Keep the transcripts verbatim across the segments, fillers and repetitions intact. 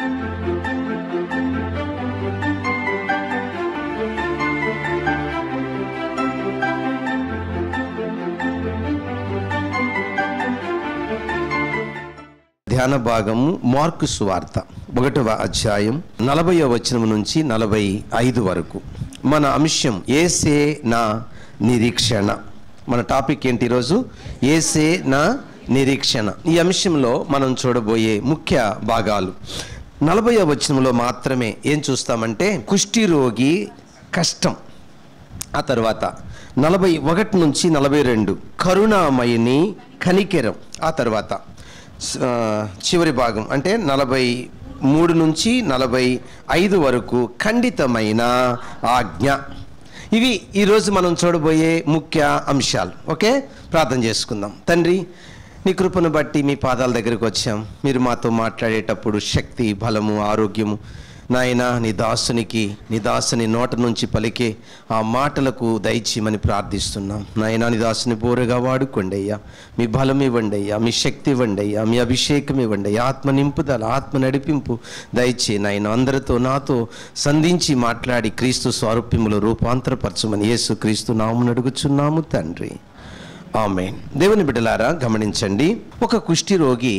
ధ్యాన భాగము మార్కు సువార్త ఒకటవ అధ్యాయం నలభైవ వచనం నుంచి నలభై ఐదు వరకు. మన అంశం యేసే నా నిరీక్షణ. మన టాపిక్ ఏంటి ఈరోజు? యేసే నా నిరీక్షణ. ఈ అంశంలో మనం చూడబోయే ముఖ్య భాగాలు నలభైవ వచనంలో మాత్రమే ఏం చూస్తామంటే కుష్ఠిరోగి కష్టం. ఆ తర్వాత నలభై ఒకటి నుంచి నలభై రెండు కరుణామయిని కనికెరం. ఆ తర్వాత చివరి భాగం అంటే నలభై మూడు నుంచి నలభై ఐదు వరకు ఖండితమైన ఆజ్ఞ. ఇవి ఈరోజు మనం చూడబోయే ముఖ్య అంశాలు. ఓకే, ప్రార్థన చేసుకుందాం. తండ్రి, నీ కృపను బట్టి మీ పాదాల దగ్గరికి వచ్చాం. మీరు మాతో మాట్లాడేటప్పుడు శక్తి, బలము, ఆరోగ్యము నాయనా నీ దాసునికి నీ దాసుని నోట నుంచి పలికే ఆ మాటలకు దయచేయమని ప్రార్థిస్తున్నాం. నాయనా నీ దాసుని బోరగా వాడుకోండి అయ్యా. మీ బలం ఇవ్వండి అయ్యా, మీ శక్తి ఇవ్వండి అయ్యా, మీ అభిషేకం ఇవ్వండి అయ్యా, ఆత్మ నింపుదల, ఆత్మ నడిపింపు దయచేయి నాయన. అందరితో నాతో సంధించి మాట్లాడి క్రీస్తు స్వరూప్యములో రూపాంతరపరచమని యేసు క్రీస్తు నామమున అడుగుచున్నాము తండ్రి, ఆమేన్. దేవుని బిడ్డలారా గమనించండి. ఒక కుష్ఠి రోగి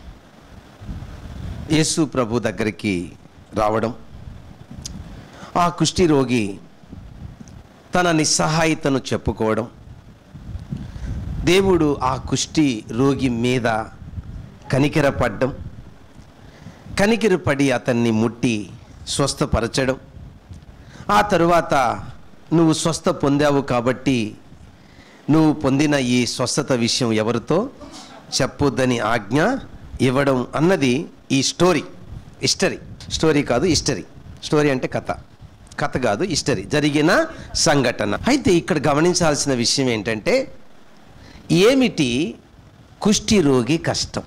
యేసు ప్రభు దగ్గరికి రావడం, ఆ కుష్ఠి రోగి తన నిస్సహాయతను చెప్పుకోవడం, దేవుడు ఆ కుష్ఠి రోగి మీద కనికెరపడ్డం, కనికెరపడి అతన్ని ముట్టి స్వస్థపరచడం, ఆ తరువాత నువ్వు స్వస్థ పొందావు కాబట్టి నువ్వు పొందిన ఈ స్వస్థత విషయం ఎవరితో చెప్పొద్దని ఆజ్ఞ ఇవ్వడం అన్నది ఈ స్టోరీ. హిస్టరీ స్టోరీ కాదు, హిస్టరీ. స్టోరీ అంటే కథ, కథ కాదు, హిస్టరీ, జరిగిన సంఘటన. అయితే ఇక్కడ గమనించాల్సిన విషయం ఏంటంటే ఏమిటి కుష్ఠి రోగి కష్టం?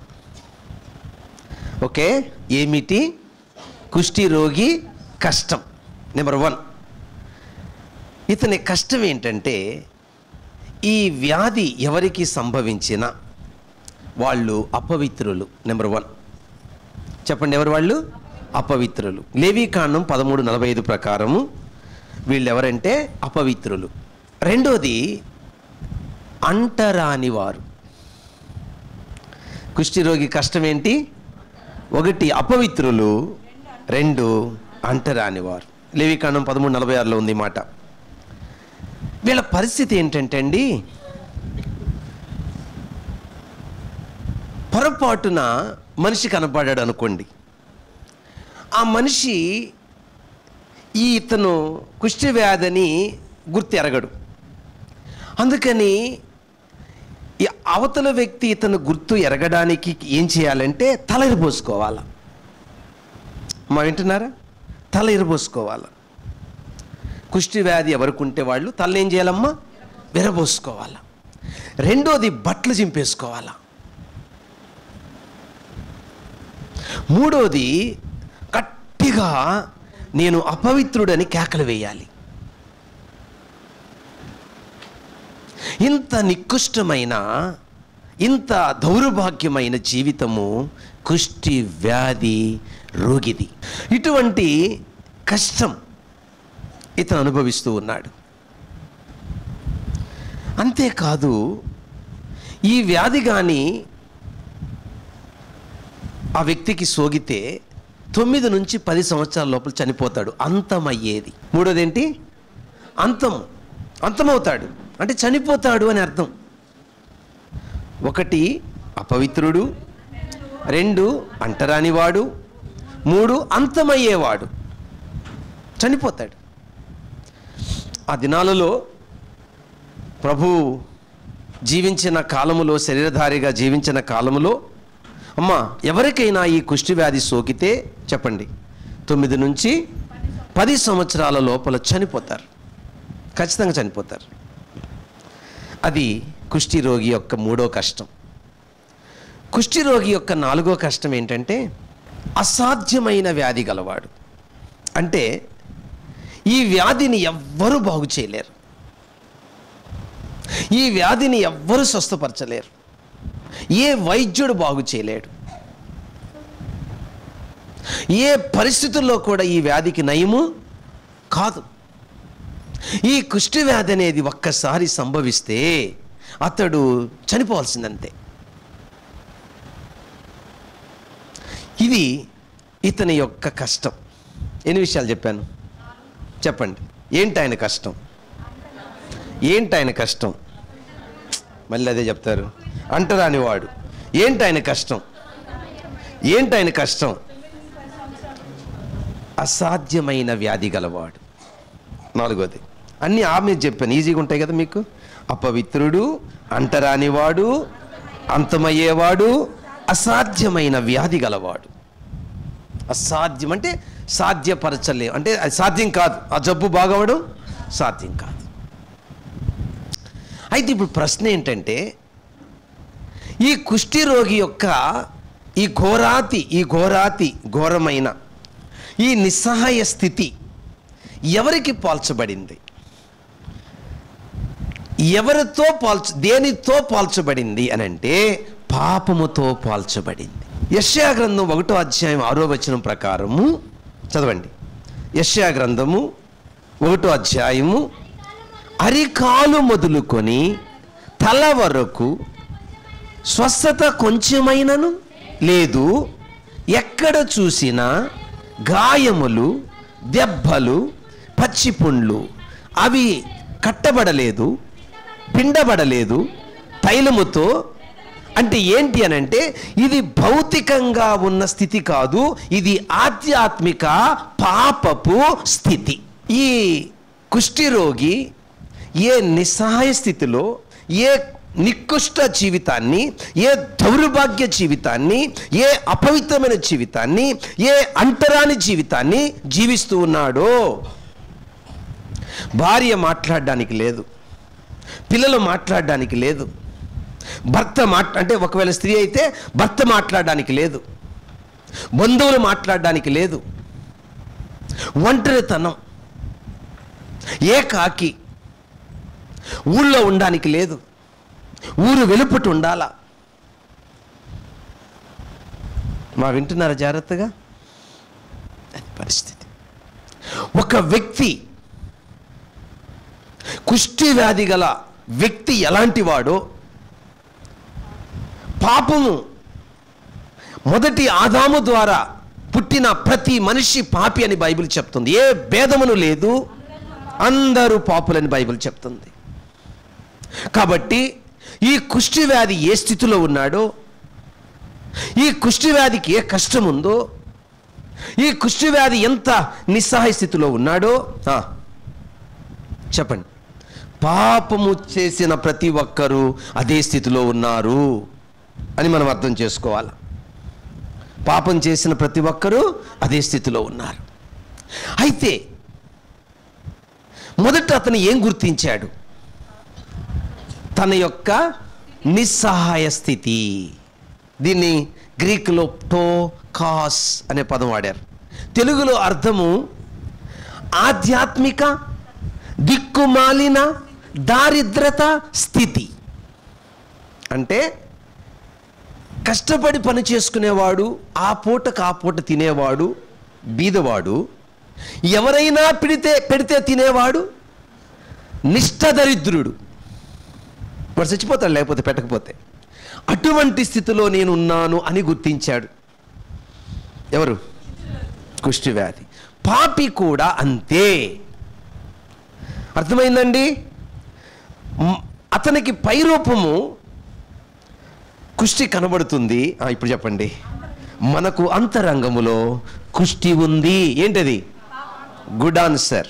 ఓకే, ఏమిటి కుష్ఠి రోగి కష్టం? నెంబర్ వన్, ఇతని కష్టం ఏంటంటే ఈ వ్యాధి ఎవరికి సంభవించినా వాళ్ళు అపవిత్రులు. నెంబర్ వన్ చెప్పండి, ఎవరు వాళ్ళు? అపవిత్రులు. లేవీకాండం పదమూడు నలభై ఐదు ప్రకారము వీళ్ళు ఎవరంటే అపవిత్రులు. రెండోది అంటరాని వారు. కుష్ఠిరోగి కష్టం ఏంటి? ఒకటి అపవిత్రులు, రెండు అంటరాని వారు. లేవీకాండం పదమూడు నలభై ఆరులో ఉంది మాట. వీళ్ళ పరిస్థితి ఏంటంటే అండి, పొరపాటున మనిషి కనపడాడు అనుకోండి, ఆ మనిషి ఈ ఇతను కుష్ఠి వ్యాధిని గుర్తు ఎరగడు. అందుకని ఈ అవతల వ్యక్తి ఇతను గుర్తు ఎరగడానికి ఏం చేయాలంటే తల ఇరబోసుకోవాలి. మా వింటున్నారా? తల ఇరబోసుకోవాలి. కుష్ఠి వ్యాధి ఎవరికి ఉంటే వాళ్ళు తల ఏం చేయాలమ్మా? విరబోసుకోవాలి. రెండోది బట్టలు చింపేసుకోవాలి. మూడోది గట్టిగా నేను అపవిత్రుడని కేకలు వేయాలి. ఇంత నికృష్టమైన, ఇంత దౌర్భాగ్యమైన జీవితము కుష్ఠి వ్యాధి రోగిది. ఇటువంటి కష్టం ఇతను అనుభవిస్తూ ఉన్నాడు. అంతేకాదు, ఈ వ్యాధి కానీ ఆ వ్యక్తికి సోకితే తొమ్మిది నుంచి పది సంవత్సరాల లోపల చనిపోతాడు. అంతమయ్యేది. మూడోది ఏంటి? అంతం. అంతమవుతాడు అంటే చనిపోతాడు అని అర్థం. ఒకటి అపవిత్రుడు, రెండు అంటరానివాడు, మూడు అంతమయ్యేవాడు, చనిపోతాడు. ఆ దినాలలో ప్రభు జీవించిన కాలములో, శరీరధారిగా జీవించిన కాలములో అమ్మా ఎవరికైనా ఈ కుష్ఠి వ్యాధి సోకితే చెప్పండి తొమ్మిది నుంచి పది సంవత్సరాల లోపల చనిపోతారు. ఖచ్చితంగా చనిపోతారు. అది కుష్ఠి రోగి యొక్క మూడో కష్టం. కుష్ఠి రోగి యొక్క నాలుగో కష్టం ఏంటంటే అసాధ్యమైన వ్యాధి గలవాడు. అంటే ఈ వ్యాధిని ఎవ్వరూ బాగు చేయలేరు, ఈ వ్యాధిని ఎవ్వరూ స్వస్థపరచలేరు, ఏ వైద్యుడు బాగు చేయలేడు. ఏ పరిస్థితుల్లో కూడా ఈ వ్యాధికి నయము కాదు. ఈ కుష్టి వ్యాధి అనేది ఒక్కసారి సంభవిస్తే అతడు చనిపోవాల్సిందంతే. ఇది ఇతని యొక్క కష్టం. ఎన్ని విషయాలు చెప్పాను చెప్పండి. ఏంటి ఆయన కష్టం? ఏంటి ఆయన కష్టం? మళ్ళీ అదే చెప్తారు, అంటరాని వాడు. ఏంటి ఆయన కష్టం? ఏంటి ఆయన కష్టం? అసాధ్యమైన వ్యాధి గలవాడు. నాలుగోది అన్నీ ఆమె చెప్పాను, ఈజీగా ఉంటాయి కదా మీకు. అపవిత్రుడు, అంటరానివాడు, అంతమయ్యేవాడు, అసాధ్యమైన వ్యాధి గలవాడు. అసాధ్యం అంటే సాధ్యపరచలే, అంటే అది సాధ్యం కాదు. ఆ జబ్బు బాగవడం సాధ్యం కాదు. అయితే ఇప్పుడు ప్రశ్న ఏంటంటే, ఈ కుష్టి రోగి యొక్క ఈ ఘోరాతి ఈ ఘోరాతి ఘోరమైన ఈ నిస్సహాయ స్థితి ఎవరికి పోల్చబడింది? ఎవరితో పోల్చ దేనితో పోల్చబడింది అని అంటే పాపముతో పోల్చబడింది. యెషయా గ్రంథం ఒకటో అధ్యాయం ఆరో వచనం ప్రకారము చదవండి. యెషయా గ్రంథము ఒకటో అధ్యాయము అరికాలు మొదలుకొని తల వరకు స్వస్థత కొంచెమైనను లేదు, ఎక్కడ చూసినా గాయములు, దెబ్బలు, పచ్చిపుండ్లు, అవి కట్టబడలేదు, పిండబడలేదు తైలముతో. అంటే ఏంటి అని అంటే ఇది భౌతికంగా ఉన్న స్థితి కాదు, ఇది ఆధ్యాత్మిక పాపపు స్థితి. ఈ కుష్ఠిరోగి ఏ నిస్సహాయ స్థితిలో, ఏ నికృష్ట జీవితాన్ని, ఏ దౌర్భాగ్య జీవితాన్ని, ఏ అపవిత్రమైన జీవితాన్ని, ఏ అంటరాని జీవితాన్ని జీవిస్తూ ఉన్నాడో. భార్య మాట్లాడడానికి లేదు, పిల్లలు మాట్లాడడానికి లేదు, భర్త మాట్లా అంటే ఒకవేళ స్త్రీ అయితే భర్త మాట్లాడడానికి లేదు, బంధువులు మాట్లాడడానికి లేదు, ఒంటరితనం, ఏకాకి, ఊళ్ళో ఉండడానికి లేదు, ఊరు వెలుపట ఉండాలా. మా వింటున్నారా జాగ్రత్తగా? అది పరిస్థితి. ఒక వ్యక్తి, కుష్టి వ్యాధి గల వ్యక్తి ఎలాంటి వాడో, పాపము మొదటి ఆదాము ద్వారా పుట్టిన ప్రతి మనిషి పాపి అని బైబిల్ చెప్తుంది. ఏ భేదమును లేదు, అందరూ పాపులని బైబిల్ చెప్తుంది. కాబట్టి ఈ కుష్టి వ్యాధి ఏ స్థితిలో ఉన్నాడో, ఈ కుష్టి వ్యాధికి ఏ కష్టం ఉందో, ఈ కుష్టి వ్యాధి ఎంత నిస్సహాయ స్థితిలో ఉన్నాడో చెప్పండి. పాపము చేసిన ప్రతి ఒక్కరూ అదే స్థితిలో ఉన్నారు అని మనం అర్థం చేసుకోవాలి. పాపం చేసిన ప్రతి ఒక్కరూ అదే స్థితిలో ఉన్నారు. అయితే మొదట అతను ఏం గుర్తించాడు? తన యొక్క నిస్సహాయ స్థితి. దీన్ని గ్రీకులో టో కాస్ అనే పదం వాడారు. తెలుగులో అర్థము ఆధ్యాత్మిక దిక్కుమాలిన దారిద్రత స్థితి. అంటే కష్టపడి పని చేసుకునేవాడు, ఆ పూటకు ఆ పూట తినేవాడు బీదవాడు, ఎవరైనా పెడితే పెడితే తినేవాడు నిష్ఠదరిద్రుడు, వాడు చచ్చిపోతాడు లేకపోతే పెట్టకపోతే. అటువంటి స్థితిలో నేనున్నాను అని గుర్తించాడు. ఎవరు? కుష్టి వ్యాధి. పాపి కూడా అంతే. అర్థమైందండి? అతనికి పైరూపము కుష్టి కనబడుతుంది. ఇప్పుడు చెప్పండి. మనకు అంతరంగములో కుష్టి ఉంది. ఏంటది? Good answer.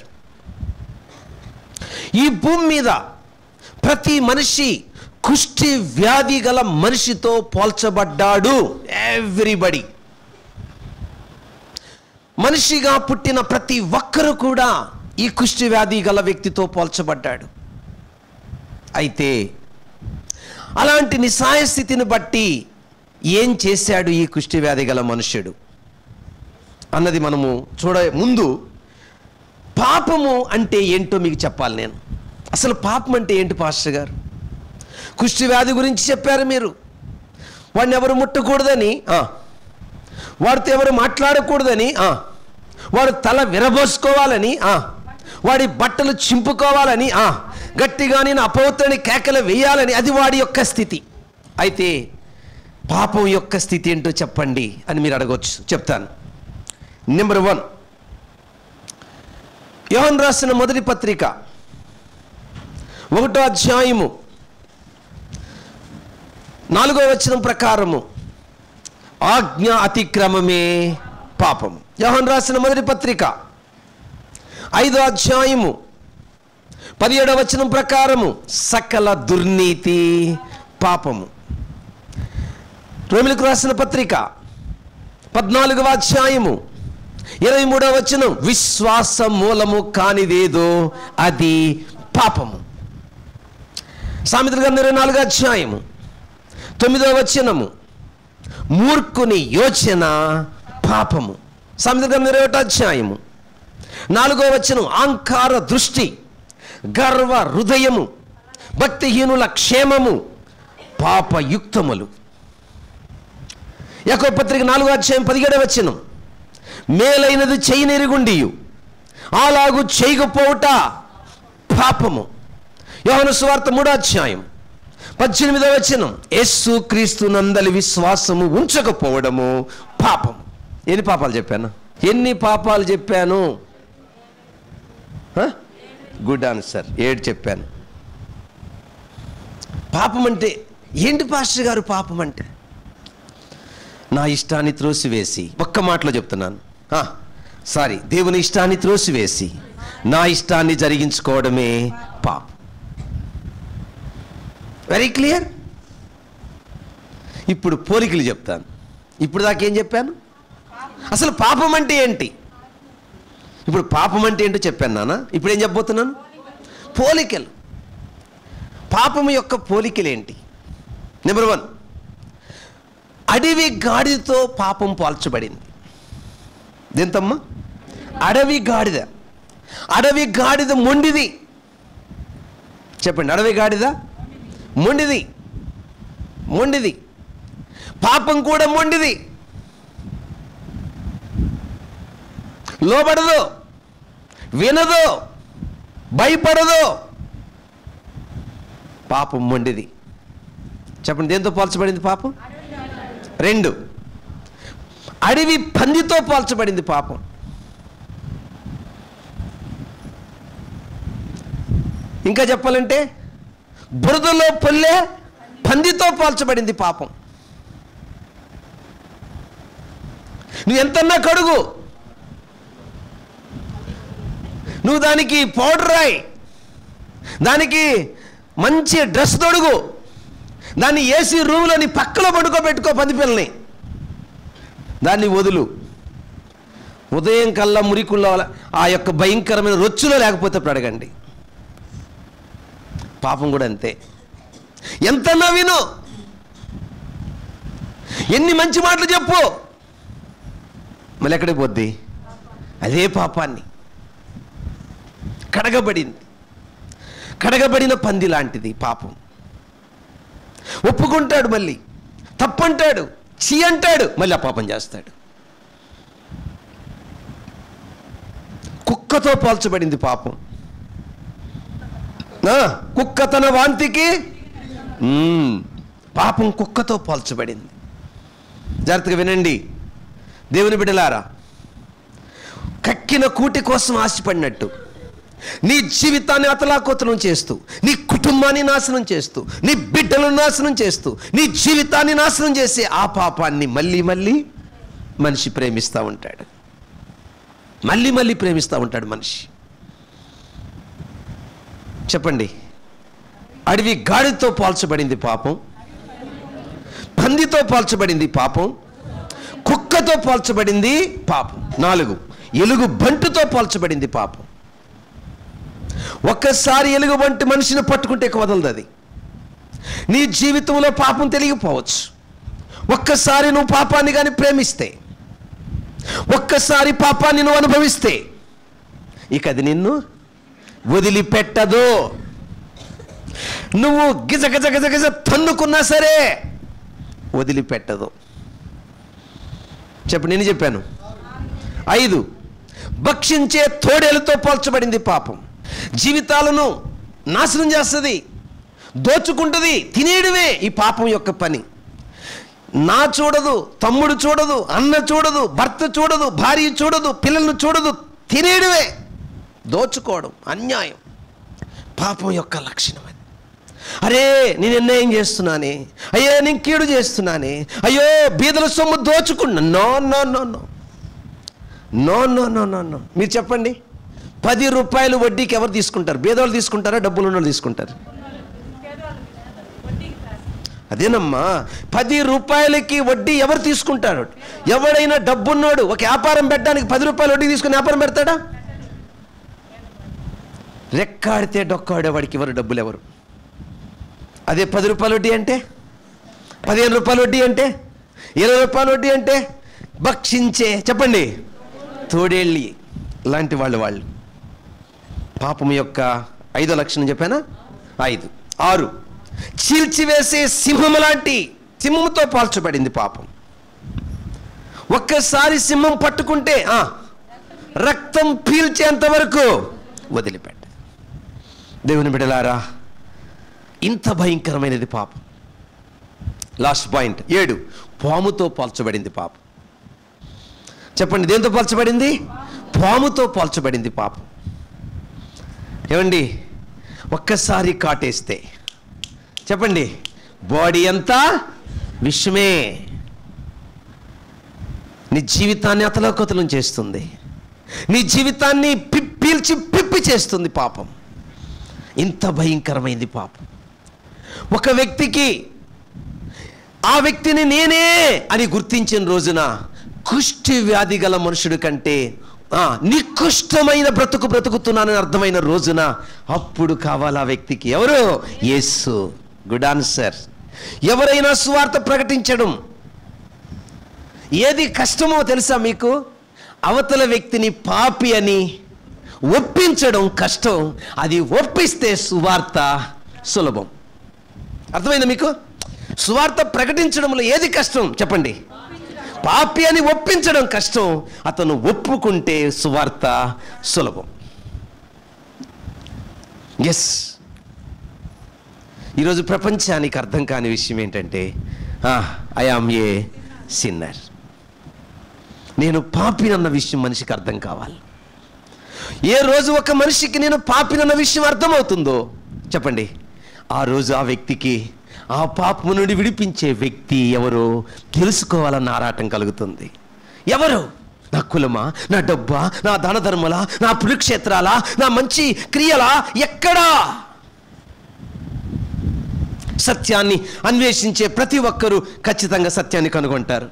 ఈ భూమి మీద ప్రతి మనిషి కుష్టి వ్యాధి గల మనిషితో పోల్చబడ్డాడు. ఎవ్రీబడి. మనిషిగా పుట్టిన ప్రతి ఒక్కరు కూడా ఈ కుష్టి వ్యాధి గల వ్యక్తితో పోల్చబడ్డాడు. అయితే అలాంటి నిస్సహాయ స్థితిని బట్టి ఏం చేశాడు ఈ కుష్టి వ్యాధి గల మనుష్యుడు అన్నది మనము చూడ ముందు పాపము అంటే ఏంటో మీకు చెప్పాలి నేను. అసలు పాపం అంటే ఏంటి పాస్టర్ గారు? కుష్టి వ్యాధి గురించి చెప్పారు మీరు, వాడిని ఎవరు ముట్టకూడదని. వాడితో ఎవరు మాట్లాడకూడదని, వాడు తల విరబోసుకోవాలని, వాడి బట్టలు చింపుకోవాలని, గట్టిగా నేను అపవిత్రుని కేకలు వేయాలని, అది వాడి యొక్క స్థితి. అయితే పాపం యొక్క స్థితి ఏంటో చెప్పండి అని మీరు అడగవచ్చు. చెప్తాను. నెంబర్ వన్, యోహాను రాసిన మొదటి పత్రిక ఒకటో అధ్యాయము నాలుగో వచనం ప్రకారము ఆజ్ఞ అతిక్రమమే పాపము. యోహాను రాసిన మొదటి పత్రిక ఐదో అధ్యాయము పదిహేడవ వచనం ప్రకారము సకల దుర్నీతి పాపము. రోమిలకు రాసిన పత్రిక పద్నాలుగవ అధ్యాయము ఇరవై మూడవ వచనం విశ్వాస మూలము కానిదేదో అది పాపము. సామెతల గ్రంథం ఇరవై నాలుగో అధ్యాయము తొమ్మిదవ వచనము మూర్ఖుని యోచన పాపము. సామెతల గ్రంథం ఇరవై ఒకటో అధ్యాయము నాలుగో వచనం అహంకార దృష్టి, గర్వ హృదయము, భక్తిహీనుల క్షేమము పాపయుక్తములు. యాకోబు పత్రిక నాలుగో అధ్యాయం పదిహేడవ వచనం మేలైనది చేయనెరుగుండియు అలాగు చేయకపోవుట పాపము. యోహాను సువార్త మూడో అధ్యాయం పద్దెనిమిదవ వచనం యేసు క్రీస్తు నందలి విశ్వాసము ఉంచకపోవడము పాపం. ఎన్ని పాపాలు చెప్పాను? ఎన్ని పాపాలు చెప్పాను? గుడ్ ఆన్సర్, ఏడు చెప్పాను. పాపం అంటే ఏంటి పాస్టర్ గారు? పాపం అంటే నా ఇష్టాన్ని త్రోసివేసి, ఒక్క మాటలో చెప్తున్నాను, సారీ దేవుని ఇష్టాన్ని త్రోసివేసి నా ఇష్టాన్ని జరిగించుకోవడమే పాపం. Very clear. ఇప్పుడు పోలికలు చెప్తాను. ఇప్పుడు దాకేం చెప్పాను? అసలు పాపం అంటే ఏంటి? ఇప్పుడు పాపం అంటే ఏంటో చెప్పాను నాన్న. ఇప్పుడు ఏం చెప్పబోతున్నాను? పోలికలు. పాపం యొక్క పోలికలు ఏంటి? నెంబర్ వన్, అడవి గాడిదతో పాపం పోల్చబడింది. దేంతమ్మా? అడవి గాడిద. అడవి గాడిద మొండిది. చెప్పండి, అడవి గాడిద మొండిది. మొండిది. పాపం కూడా మొండిది. లోబడదు, వినదు, భయపడదు. పాపం మొండిది. చెప్పండి, దేంతో పోల్చబడింది పాపం? రెండు, అడవి పందితో పోల్చబడింది పాపం. ఇంకా చెప్పాలంటే బురదలో పొల్లే పందితో పోల్చబడింది పాపం. నువ్వు ఎంతన్నా కడుగు, నువ్వు దానికి పౌడర్ రాయి, దానికి మంచి డ్రెస్ తొడుగు, దాన్ని ఏసీ రూమ్లో నీ పక్కలో పడుకోబెట్టుకో పంది పిల్లని, దాన్ని వదులు. ఉదయం కల్లా మురికుల్లో ఆ యొక్క భయంకరమైన రొచ్చులో లేకపోతే ఇప్పుడు అడగండి. పాపం కూడా అంతే. ఎంతన్నా విను, ఎన్ని మంచి మాటలు చెప్పు, మళ్ళీ ఎక్కడికి పోద్ది? అదే పాపాన్ని. కడగబడింది, కడగబడిన పంది లాంటిది పాపం. ఒప్పుకుంటాడు, మళ్ళీ తప్పంటాడు, చీ అంటాడు, మళ్ళీ ఆ పాపం చేస్తాడు. కుక్కతో పోల్చబడింది పాపం. కుక్క తన వాంతికి, పాపం కుక్కతో పోల్చబడింది. జాగ్రత్తగా వినండి దేవుని బిడ్డలారా. కక్కిన కూటి కోసం ఆశపడినట్టు నీ జీవితాన్ని అతలాకుతలం చేస్తూ, నీ కుటుంబాన్ని నాశనం చేస్తూ, నీ బిడ్డలను నాశనం చేస్తూ, నీ జీవితాన్ని నాశనం చేసే ఆ పాపాన్ని మళ్ళీ మళ్ళీ మనిషి ప్రేమిస్తూ ఉంటాడు. మళ్ళీ మళ్ళీ ప్రేమిస్తూ ఉంటాడు మనిషి. చెప్పండి, అడవి గాడితో పోల్చబడింది పాపం, పందితో పోల్చబడింది పాపం, కుక్కతో పోల్చబడింది పాపం. నాలుగు, ఎలుగు బంటుతో పోల్చబడింది పాపం. ఒక్కసారి ఎలుగు బంటి మనిషిని పట్టుకుంటే వదలదు అది. నీ జీవితంలో పాపం తెలియకపోవచ్చు. ఒక్కసారి నువ్వు పాపాన్ని కానీ ప్రేమిస్తే, ఒక్కసారి పాపాన్ని నువ్వు అనుభవిస్తే, ఇక అది నిన్ను వదిలిపెట్టదు. నువ్వు గిజ గజ గజ గజ తన్నుకున్నా సరే వదిలిపెట్టదు. చెప్పండి, నేను చెప్పాను ఐదు. భక్షించే తోడేలతో పోల్చబడింది పాపం. జీవితాలను నాశనం చేస్తుంది, దోచుకుంటుంది, తినేయడమే ఈ పాపం యొక్క పని. నా చూడదు, తమ్ముడు చూడదు, అన్న చూడదు, భర్త చూడదు, భార్య చూడదు, పిల్లలను చూడదు, తినేయడమే, దోచుకోవడం, అన్యాయం పాపం యొక్క లక్షణం. అది అరే నేను అన్యాయం చేస్తున్నానే, అయ్యో నేను కీడు చేస్తున్నానే, అయ్యో బీదల సొమ్ము దోచుకున్నా. No no no no no no no no no మీరు చెప్పండి, పది రూపాయలు వడ్డీకి ఎవరు తీసుకుంటారు? బీదవాళ్ళు తీసుకుంటారా, డబ్బులు ఉన్న వాళ్ళు తీసుకుంటారు? అదేనమ్మా, పది రూపాయలకి వడ్డీ ఎవరు తీసుకుంటారు? ఎవడైనా డబ్బున్నాడు ఒక వ్యాపారం పెట్టడానికి పది రూపాయలు వడ్డీ తీసుకుని వ్యాపారం పెడతాడా? రెక్కాడితే డొక్కాడే వాడికి ఎవరు డబ్బులు ఎవరు? అదే పది రూపాయల వడ్డీ అంటే, పదిహేను రూపాయల వడ్డీ అంటే, ఇరవై రూపాయల వడ్డీ అంటే భక్షించే చెప్పండి తోడేళ్ళి లాంటి వాళ్ళు వాళ్ళు. పాపం యొక్క ఐదో లక్షణం చెప్పానా? ఐదు. ఆరు, చీల్చివేసే సింహం లాంటి, సింహంతో పోల్చబడింది పాపం. ఒక్కసారి సింహం పట్టుకుంటే రక్తం పీల్చేంత వరకు వదిలిపెట్ట. దేవుని బిడ్డలారా, ఇంత భయంకరమైనది పాపం. లాస్ట్ పాయింట్ ఏడు, పాముతో పోల్చబడింది పాపం. చెప్పండి, దేంతో పోల్చబడింది? పాముతో పోల్చబడింది పాపం. ఏమండి, ఒక్కసారి కాటేస్తే చెప్పండి బాడీ అంతా విషమే, నీ జీవితాన్ని అతలోకతలం చేస్తుంది, నీ జీవితాన్ని పీల్చి పిప్పి చేస్తుంది పాపం. ఇంత భయంకరమైంది పాపం. ఒక వ్యక్తికి ఆ వ్యక్తిని నేనే అని గుర్తించిన రోజున, కుష్టి వ్యాధి గల మనుషుడి కంటే నికృష్టమైన బ్రతుకు బ్రతుకుతున్నానని అర్థమైన రోజున, అప్పుడు కావాలి ఆ వ్యక్తికి ఎవరు? యేసు. Good answer. ఎవరైనా సువార్త ప్రకటించడం ఏది కష్టమో తెలుసా మీకు? అవతల వ్యక్తిని పాపి అని ఒప్పించడం కష్టం, అది ఒప్పిస్తే సువార్త సులభం. అర్థమైందా మీకు? సువార్త ప్రకటించడంలో ఏది కష్టం చెప్పండి? పాపి అని ఒప్పించడం కష్టం, అతను ఒప్పుకుంటే సువార్త సులభం. ఎస్, ఈరోజు ప్రపంచానికి అర్థం కాని విషయం ఏంటంటే, ఐ యామ్ ఏ సిన్నర్, నేను పాపినన్న విషయం మనిషికి అర్థం కావాలి. ఏ రోజు ఒక మనిషికి నేను పాపినన్న విషయం అర్థమవుతుందో చెప్పండి, ఆ రోజు ఆ వ్యక్తికి ఆ పాపము నుండి విడిపించే వ్యక్తి ఎవరో తెలుసుకోవాలన్న ఆరాటం కలుగుతుంది. ఎవరు? నా కులమా, నా డబ్బా, నా దాన ధర్మలా, నా పుణ్యక్షేత్రాలా, నా మంచి క్రియలా, ఎక్కడా? సత్యాన్ని అన్వేషించే ప్రతి ఒక్కరూ ఖచ్చితంగా సత్యాన్ని కనుగొంటారు.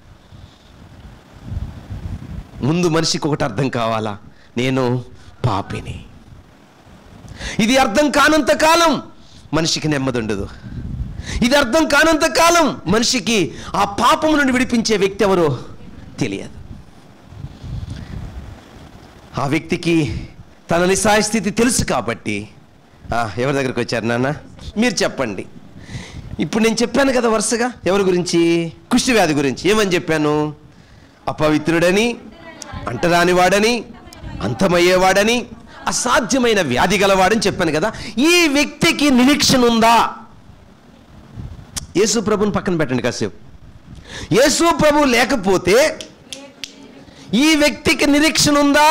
ముందు మనిషికి ఒకటి అర్థం కావాలా, నేను పాపిని. ఇది అర్థం కానంత కాలం మనిషికి నెమ్మది ఉండదు. ఇది అర్థం కానంత కాలం మనిషికి ఆ పాపం నుండి విడిపించే వ్యక్తి ఎవరో తెలియదు. ఆ వ్యక్తికి తన నిస్సహాయ స్థితి తెలుసు కాబట్టి, ఎవరి దగ్గరికి వచ్చారు నాన్న మీరు చెప్పండి. ఇప్పుడు నేను చెప్పాను కదా వరుసగా, ఎవరి గురించి? కుష్టి వ్యాధి గురించి. ఏమని చెప్పాను? అపవిత్రుడని, అంటరానివాడని, అంతమయ్యేవాడని, అసాధ్యమైన వ్యాధి గలవాడని చెప్పాను కదా. ఈ వ్యక్తికి నిరీక్షణ ఉందా? యేసు ప్రభుని పక్కన పెట్టండి కాసేపు. యేసు ప్రభు లేకపోతే ఈ వ్యక్తికి నిరీక్షణ ఉందా?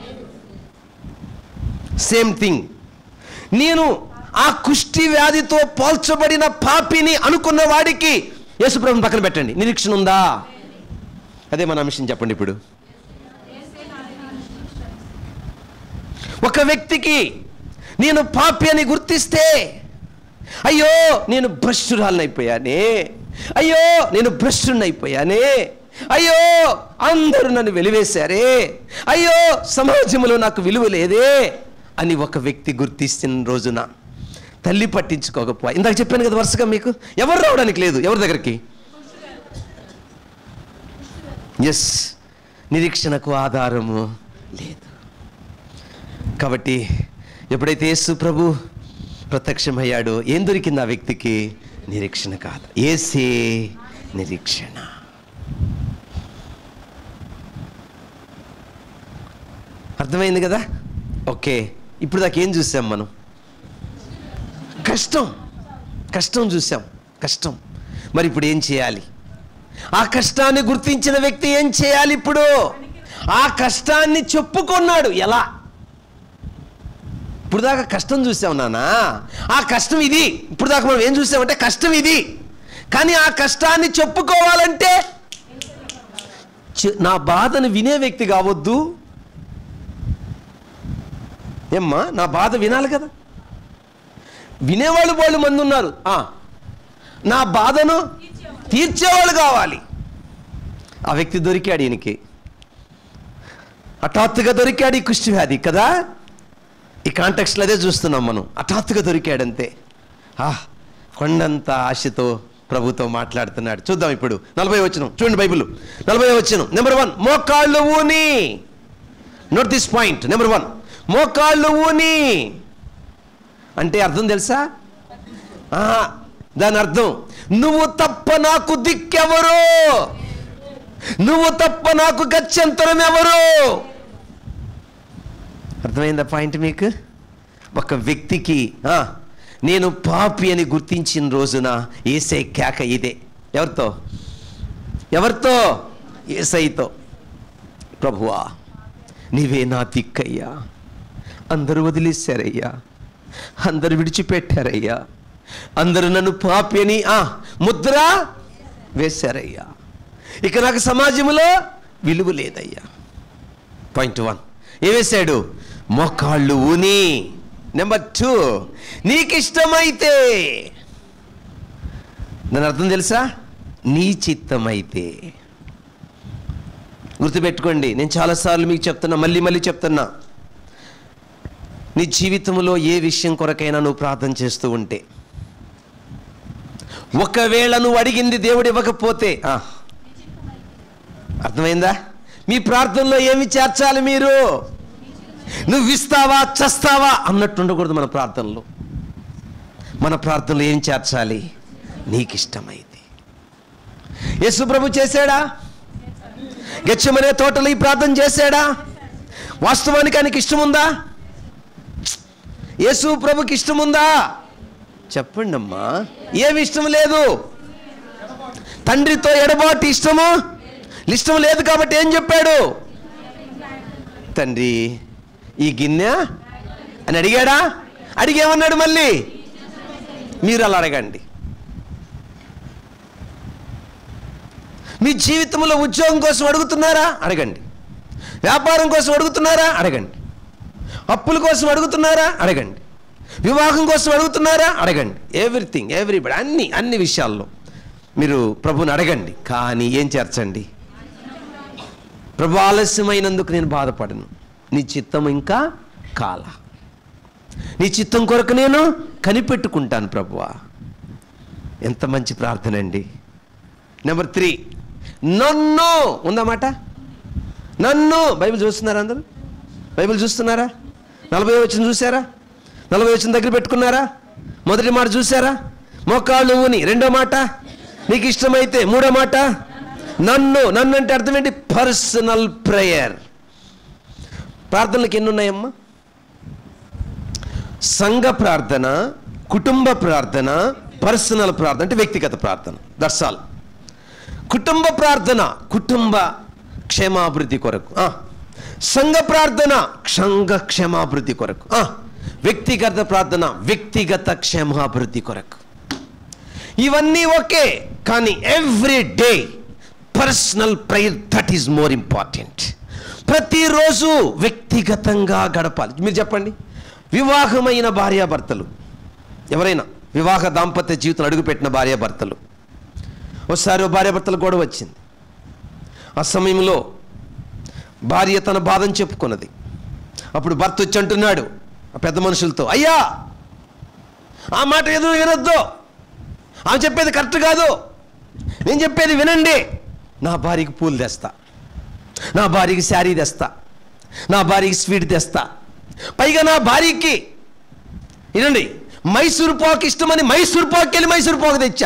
Same thing. నేను ఆ కుష్టి వ్యాధితో పోల్చబడిన పాపిని అనుకున్న వాడికి యేసు ప్రభుని పక్కన పెట్టండి, నిరీక్షణ ఉందా? అదే మన అంశం. చెప్పండి ఇప్పుడు. ఒక వ్యక్తికి నేను పాపి అని గుర్తిస్తే, అయ్యో నేను భ్రష్టురాలని అయిపోయానే, అయ్యో నేను భ్రష్టుని అయిపోయానే, అయ్యో అందరూ నన్ను వెలివేశారే, అయ్యో సమాజంలో నాకు విలువ లేదే అని ఒక వ్యక్తి గుర్తిస్తున్న రోజున తల్లి పట్టించుకోకపోయి, ఇందాక చెప్పాను కదా వరుసగా మీకు, ఎవరు రావడానికి లేదు ఎవరి దగ్గరికి? ఎస్, నిరీక్షణకు ఆధారము లేదు. కాబట్టి ఎప్పుడైతే యేసు ప్రభు ప్రత్యక్షమయ్యాడో ఏం దొరికింది ఆ వ్యక్తికి? నిరీక్షణ కాదు, యేసే నిరీక్షణ. అర్థమైంది కదా? ఓకే, ఇప్పుడు దాకా ఏం చూసాం మనం? కష్టం కష్టం చూసాం, కష్టం. మరి ఇప్పుడు ఏం చేయాలి? ఆ కష్టాన్ని గుర్తించిన వ్యక్తి ఏం చేయాలి? ఇప్పుడు ఆ కష్టాన్ని చెప్పుకున్నాడు. ఎలా? ఇప్పుడు దాకా కష్టం చూసాం నానా, ఆ కష్టం ఇది. ఇప్పుడు దాకా మనం ఏం చూసామంటే కష్టం ఇది, కానీ ఆ కష్టాన్ని చెప్పుకోవాలంటే నా బాధను వినే వ్యక్తి కావద్దు ఏమ్మా? నా బాధ వినాలి కదా. వినేవాళ్ళు వాళ్ళు మంది ఉన్నారు, నా బాధను తీర్చేవాళ్ళు కావాలి. ఆ వ్యక్తి దొరికాడు ఈయనకి, హఠాత్తుగా దొరికాడు ఈ కుష్టి వ్యాధి కదా. ఈ కాంటెక్స్ట్లో అదే చూస్తున్నాం మనం. హఠాత్తుగా దొరికాడంతే. ఆ కొండంత ఆశతో ప్రభుతో మాట్లాడుతున్నాడు. చూద్దాం ఇప్పుడు నలభై వచనం చూడండి, బైబిల్ నలభై వచనం. నెంబర్ వన్, మోకాళ్ళు ఊని. Note this point. Number one, మోకాళ్ళు ఊని అంటే అర్థం తెలుసా? దాని అర్థం, నువ్వు తప్ప నాకు దిక్కెవరు, నువ్వు తప్ప నాకు గత్యంతరం ఎవరు. అర్థమైందా పాయింట్ మీకు? ఒక వ్యక్తికి నేను పాపి అని గుర్తించిన రోజున యేసే కేక ఇదే. ఎవరితో? ఎవరితో? యేసయ్యతో. ప్రభువా నీవే నా దిక్కయ్యా, అందరూ వదిలేశారయ్యా, అందరు విడిచిపెట్టారయ్యా, అందరూ నన్ను పాపి అని ముద్ర వేశారయ్యా, ఇక నాకు సమాజంలో విలువ లేదయ్యా. పాయింట్ వన్ ఏం వేశాడు? మోకాళ్ళు ఊని. నెంబర్ టూ, నీకు ఇష్టమైతే. దాని అర్థం తెలుసా? నీ చిత్తమైతే. గుర్తుపెట్టుకోండి, నేను చాలాసార్లు మీకు చెప్తున్నా, మళ్ళీ మళ్ళీ చెప్తున్నా. నీ జీవితంలో ఏ విషయం కొరకైనా నువ్వు ప్రార్థన చేస్తూ ఉంటే, ఒకవేళ నువ్వు అడిగింది దేవుడు ఇవ్వకపోతే, అర్థమైందా? మీ ప్రార్థనలో ఏమి చేర్చాలి మీరు? నువ్వు ఇస్తావా చస్తావా అన్నట్టు ఉండకూడదు. మన ప్రార్థనలో మన ప్రార్థనలో ఏం చేర్చాలి? నీకు ఇష్టమైతే. యేసు ప్రభు చేశాడా? గెత్సేమనే తోటలో ఈ ప్రార్థన చేశాడా? వాస్తవానికి ఆయనకి ఇష్టం ఉందా? యేసు ప్రభుకి ఇష్టం ఉందా? చెప్పండి అమ్మా. ఏమి ఇష్టం లేదు? తండ్రితో ఎడబాటు ఇష్టము ఇష్టం లేదు కాబట్టి ఏం చెప్పాడు? తండ్రి ఈ గిన్నె అని అడిగాడా? అడిగేమన్నాడు? మళ్ళీ మీరు అలా అడగండి. మీ జీవితంలో ఉద్యోగం కోసం అడుగుతున్నారా? అడగండి. వ్యాపారం కోసం అడుగుతున్నారా? అడగండి. అప్పుల కోసం అడుగుతున్నారా? అడగండి. వివాహం కోసం అడుగుతున్నారా? అడగండి. ఎవ్రీథింగ్, ఎవ్రీబడి, అన్ని అన్ని విషయాల్లో మీరు ప్రభుని అడగండి. కానీ ఏం చేర్చండి? ప్రభు ఆలస్యమైనందుకు నేను బాధపడను, నీ చిత్తం ఇంకా కాల, నీ చిత్తం కొరకు నేను కనిపెట్టుకుంటాను ప్రభువా. ఎంత మంచి ప్రార్థన అండి. నెంబర్ త్రీ, నన్ను. ఉందన్నమాట నన్ను. బైబిల్ చూస్తున్నారా? అందరూ బైబిల్ చూస్తున్నారా? నలభై వచనం చూసారా? నలభై వచనం దగ్గర పెట్టుకున్నారా? మొదటి మాట చూసారా? మోకాళ్ళు ఊని. రెండో మాట నీకు ఇష్టమైతే. మూడో మాట నన్ను. నన్ను అంటే అర్థం ఏంటి? Personal prayer. ప్రార్థనలకు ఎన్ని ఉన్నాయమ్మా? సంఘ ప్రార్థన, కుటుంబ ప్రార్థన, పర్సనల్ ప్రార్థన అంటే వ్యక్తిగత ప్రార్థన. That's all. కుటుంబ ప్రార్థన కుటుంబ క్షేమాభివృద్ధి కొరకు, సంఘ ప్రార్థన సంఘ క్షేమాభివృద్ధి కొరకు, వ్యక్తిగత ప్రార్థన వ్యక్తిగత క్షేమాభివృద్ధి కొరకు. ఇవన్నీ ఓకే, కానీ every day personal prayer, that is more important. ప్రతిరోజు వ్యక్తిగతంగా గడపాలి. మీరు చెప్పండి, వివాహమైన భార్యాభర్తలు, ఎవరైనా వివాహ దాంపత్య జీవితం అడుగుపెట్టిన భార్యాభర్తలు, ఒకసారి భార్యాభర్తల గొడవ వచ్చింది. ఆ సమయంలో భార్య తన బాధను చెప్పుకున్నది. అప్పుడు భర్త వచ్చి అంటున్నాడు ఆ పెద్ద మనుషులతో, అయ్యా ఆ మాట ఎదురు వినొద్దు, ఆమె చెప్పేది కరెక్ట్ కాదు, నేను చెప్పేది వినండి. నా భార్యకి పూలు తెస్తా, నా భార్యకి శారీ తెస్తా, నా భార్యకి స్వీట్ తెస్తా, పైగా నా భార్యకి వినండి మైసూర్ పాక్ ఇష్టమని మైసూర్ పాక్కి వెళ్ళి మైసూర్ పాక్ తెచ్చా.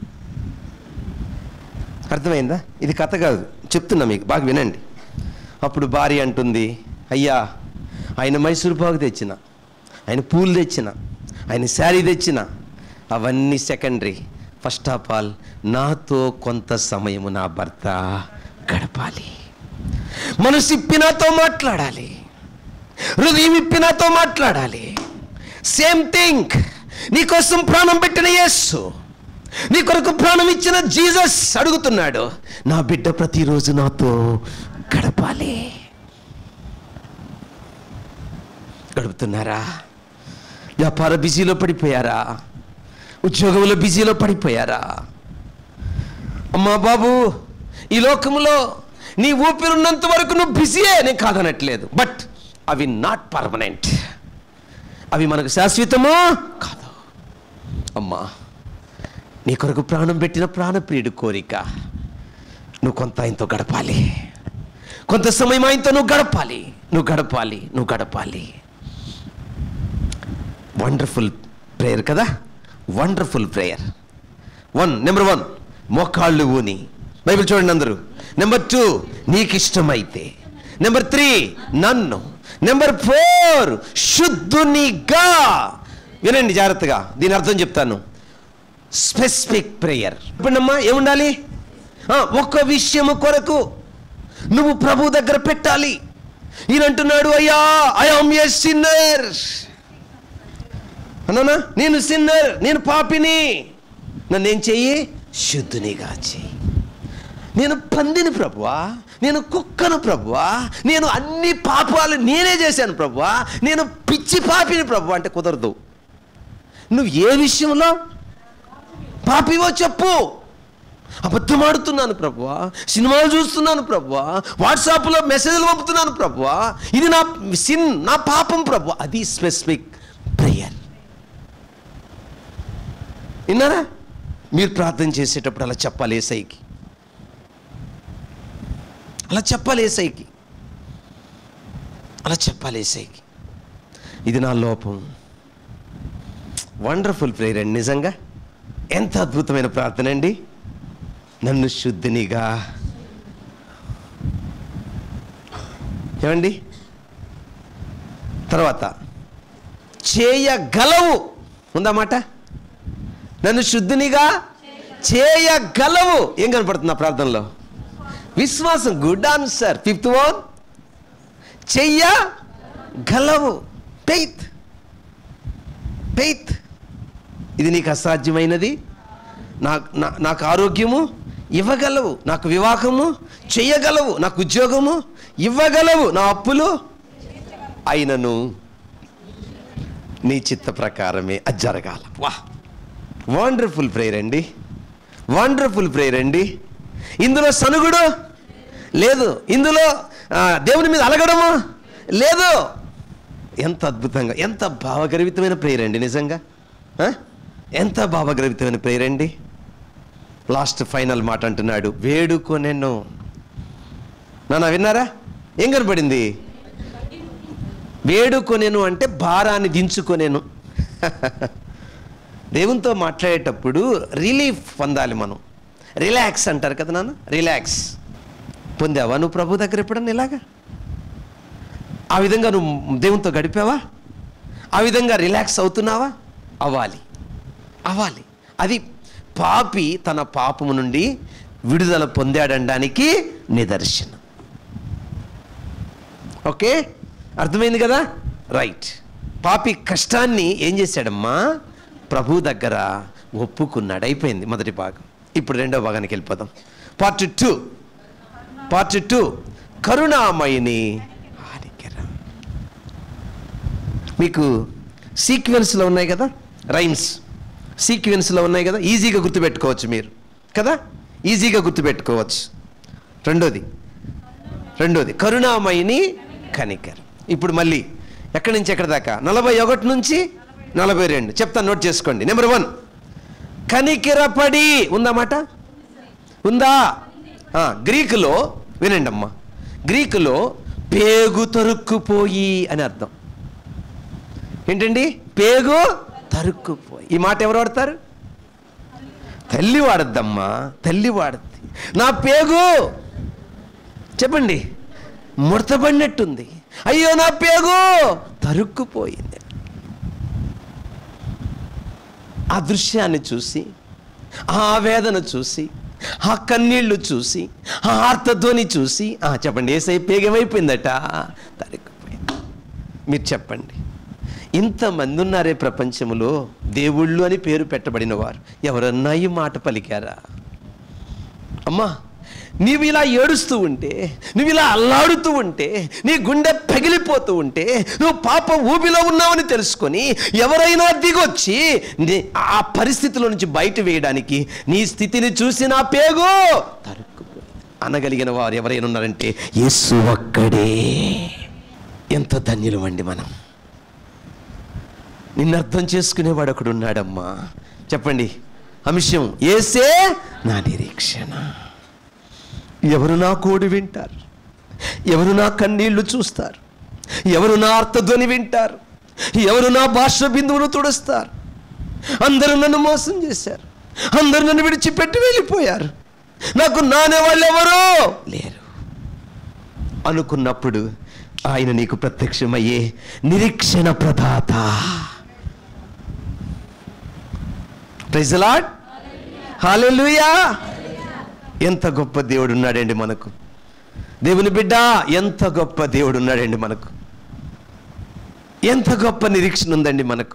అర్థమైందా? ఇది కథ కాదు, చెప్తున్నా మీకు, బాగా వినండి. అప్పుడు భార్య అంటుంది, అయ్యా ఆయన మైసూరు పాకు తెచ్చిన, ఆయన పూలు తెచ్చిన, ఆయన శారీ తెచ్చిన, అవన్నీ సెకండరీ. ఫస్ట్ ఆఫ్ ఆల్ నాతో కొంత సమయము నా భర్త గడపాలి. మనసు ఇప్పి నాతో మాట్లాడాలి, హృదయం ఇప్పి నాతో మాట్లాడాలి. సేమ్ థింగ్, నీకోసం ప్రాణం పెట్టిన యేసు, నీ కొరకు ప్రాణం ఇచ్చిన జీసస్ అడుగుతున్నాడు, నా బిడ్డ ప్రతిరోజు నాతో గడపాలి. గడుపుతున్నారా? వ్యాపార బిజీలో పడిపోయారా? ఉద్యోగంలో బిజీలో పడిపోయారా? అమ్మా బాబు, ఈ లోకంలో నీ ఊపిరున్నంత వరకు నువ్వు బిజీయే, నేను కాదనట్లేదు. బట్ అవి నాట్ పర్మనెంట్, అవి మనకు శాశ్వతమో కాదు. అమ్మా, నీ కొరకు ప్రాణం పెట్టిన ప్రాణప్రియుడు కోరిక, నువ్వు కొంత ఆయనతో గడపాలి, కొంత సమయం ఆయనతో నువ్వు గడపాలి, నువ్వు గడపాలి, నువ్వు గడపాలి. వండర్ఫుల్ ప్రేయర్ కదా, wonderful prayer. One number one మోకాళ్ళు ఊని బైబిల్ చూడండి అందరూ. నెంబర్ టూ నీకు ఇష్టమైతే. నెంబర్ త్రీ నన్ను. నెంబర్ ఫోర్ శుద్ధునిగా. వినండి జాగ్రత్తగా, దీని అర్థం చెప్తాను. Specific prayer. ఇప్పుడమ్మా ఏముండాలి? ఒక్క విషయము కొరకు నువ్వు ప్రభు దగ్గర పెట్టాలి. ఈయన అంటున్నాడు, అయ్యా ఐ యామ్ ఏ సిన్నర్ అన్నానా, నేను సిన్నర్, నేను పాపిని, నన్ను ఏం చెయ్యి? శుద్ధునిగా చెయ్యి. నేను పందిని ప్రభువా, నేను కుక్కను ప్రభువా, నేను అన్ని పాపాలు నేనే చేశాను ప్రభువా, నేను పిచ్చి పాపిని ప్రభువా అంటే కుదరదు. నువ్వు ఏ విషయంలో పాపివో చెప్పు. అబద్ధం ఆడుతున్నాను ప్రభువా, సినిమాలు చూస్తున్నాను ప్రభువా, వాట్సాప్లో మెసేజ్లు పంపుతున్నాను ప్రభువా, ఇది నా సిన్, నా పాపం ప్రభువా. అది స్పెసిఫిక్ ప్రేయర్. విన్నారా? మీరు ప్రార్థన చేసేటప్పుడు అలా చెప్పాలి యేసయ్యకి, అలా చెప్పాలి యేసయ్యకి, అలా చెప్పాలి యేసయ్యకి. ఇది నా లోపం. వండర్ఫుల్ ప్రేయర్ అండి, నిజంగా ఎంత అద్భుతమైన ప్రార్థన అండి. నన్ను శుద్ధినిగా. ఏమండి? తర్వాత చేయగలవు ఉందన్నమాట. నన్ను శుద్ధినిగా చేయగలవు. ఏం కనపడుతుంది ఆ ప్రార్థనలో? విశ్వాసం. Good answer. ఫిఫ్త్ వన్ చెయ్యగలవు. ఫెయిత్. ఫెయిత్. ఇది నీకు అసాధ్యమైనది, నాకు నాకు ఆరోగ్యము ఇవ్వగలవు, నాకు వివాహము చేయగలవు, నాకు ఉద్యోగము ఇవ్వగలవు, నా అప్పులు అయినను నీ చిత్త ప్రకారమే అది జరగాల. వా, వండర్ఫుల్ ప్రేయర్ అండి, వండర్ఫుల్ ప్రేయర్ అండి. ఇందులో సనుగుడు లేదు, ఇందులో దేవుని మీద అలగడము లేదు. ఎంత అద్భుతంగా, ఎంత భావగర్భితమైన ప్రేయర్ అండి నిజంగా. ఎంత భావగర్భితమైన ప్రేయర్ అండి. లాస్ట్ ఫైనల్ మాట అంటున్నాడు, వేడుకొనెను. నాన్న విన్నారా? ఏం కనపడింది? వేడుకొనెను అంటే భారాన్ని దించుకొనేను. దేవునితో మాట్లాడేటప్పుడు రిలీఫ్ పొందాలి మనం. రిలాక్స్ అంటారు కదా నాన్న, రిలాక్స్ పొందావా నువ్వు ప్రభు దగ్గర ఎప్పుడన్నా ఇలాగా? ఆ విధంగా నువ్వు దేవునితో గడిపావా? ఆ విధంగా రిలాక్స్ అవుతున్నావా? అవ్వాలి, అవ్వాలి. అది పాపి తన పాపము నుండి విడుదల పొందాడనడానికి నిదర్శనం. ఓకే, అర్థమైంది కదా? రైట్. పాపి కష్టాన్ని ఏం చేశాడమ్మా? ప్రభు దగ్గర ఒప్పుకున్నాడు. అయిపోయింది మొదటి భాగం. ఇప్పుడు రెండో భాగానికి వెళ్ళిపోదాం. Part two. పార్ట్ టూ కరుణామయిని హానికరం. మీకు సీక్వెన్స్లో ఉన్నాయి కదా, రైమ్స్ సీక్వెన్స్లో ఉన్నాయి కదా, ఈజీగా గుర్తుపెట్టుకోవచ్చు మీరు కదా, ఈజీగా గుర్తుపెట్టుకోవచ్చు. రెండోది రెండోది కరుణామయిని కనికరం. ఇప్పుడు మళ్ళీ ఎక్కడి నుంచి ఎక్కడి దాకా? నలభై ఒకటి నుంచి నలభై రెండు చెప్తాను, నోట్ చేసుకోండి. నెంబర్ వన్ కనికిరపడి ఉందన్నమాట. ఉందా? గ్రీకులో వినండి అమ్మా, గ్రీకులో పేగు తరుక్కుపోయి అని అర్థం. ఏంటండి? పేగు తరుక్కుపోయి. ఈ మాట ఎవరు వాడతారు? తల్లి వాడద్దమ్మా, తల్లి వాడద్ది. నా పేగు చెప్పండి, ముడతబడినట్టుంది. అయ్యో నా పేగు తరుక్కుపోయింది. ఆ దృశ్యాన్ని చూసి, ఆ వేదన చూసి, ఆ కన్నీళ్లు చూసి, ఆ ఆర్తధ్వని చూసి, ఆ చెప్పండి యేసయ్య పేగేమైపోయిందట, తరుక్కుపోయింది. మీరు చెప్పండి, ఇంతమంది ఉన్నారే ప్రపంచంలో దేవుళ్ళు అని పేరు పెట్టబడిన వారు, ఎవరన్నా ఈ మాట పలికారా? అమ్మా, నీవు ఇలా ఏడుస్తూ ఉంటే, నువ్వు ఇలా అల్లాడుతూ ఉంటే, నీ గుండె పగిలిపోతూ ఉంటే, నువ్వు పాప ఊబిలో ఉన్నావని తెలుసుకొని ఎవరైనా దిగొచ్చి ఆ పరిస్థితిలో నుంచి బయట వేయడానికి నీ స్థితిని చూసి నా పేగు తరుక్కుపోయి అనగలిగిన వారు ఎవరైనా ఉన్నారంటే యేసు ఒక్కడే. ఎంత ధన్యులం అండి మనం. నిన్ను అర్థం చేసుకునేవాడు ఒకడు ఉన్నాడమ్మా. చెప్పండి అంశం, యేసే నా నిరీక్షణ. ఎవరు నా కోడి వింటారు? ఎవరు నా కన్నీళ్లు చూస్తారు? ఎవరు నా అర్థధ్వని వింటారు? ఎవరు నా భాష బిందువును తుడుస్తారు? అందరూ నన్ను మోసం చేశారు, అందరూ నన్ను విడిచిపెట్టి వెళ్ళిపోయారు, నాకు నానే వాళ్ళు ఎవరు లేరు అనుకున్నప్పుడు ఆయన నీకు ప్రత్యక్షమయ్యే నిరీక్షణ ప్రదాత. Praise the Lord, hallelujah. ఎంత గొప్ప దేవుడు ఉన్నాడండి మనకు. దేవుని బిడ్డ, ఎంత గొప్ప దేవుడు ఉన్నాడండి మనకు. ఎంత గొప్ప నిరీక్షణ ఉందండి మనకు.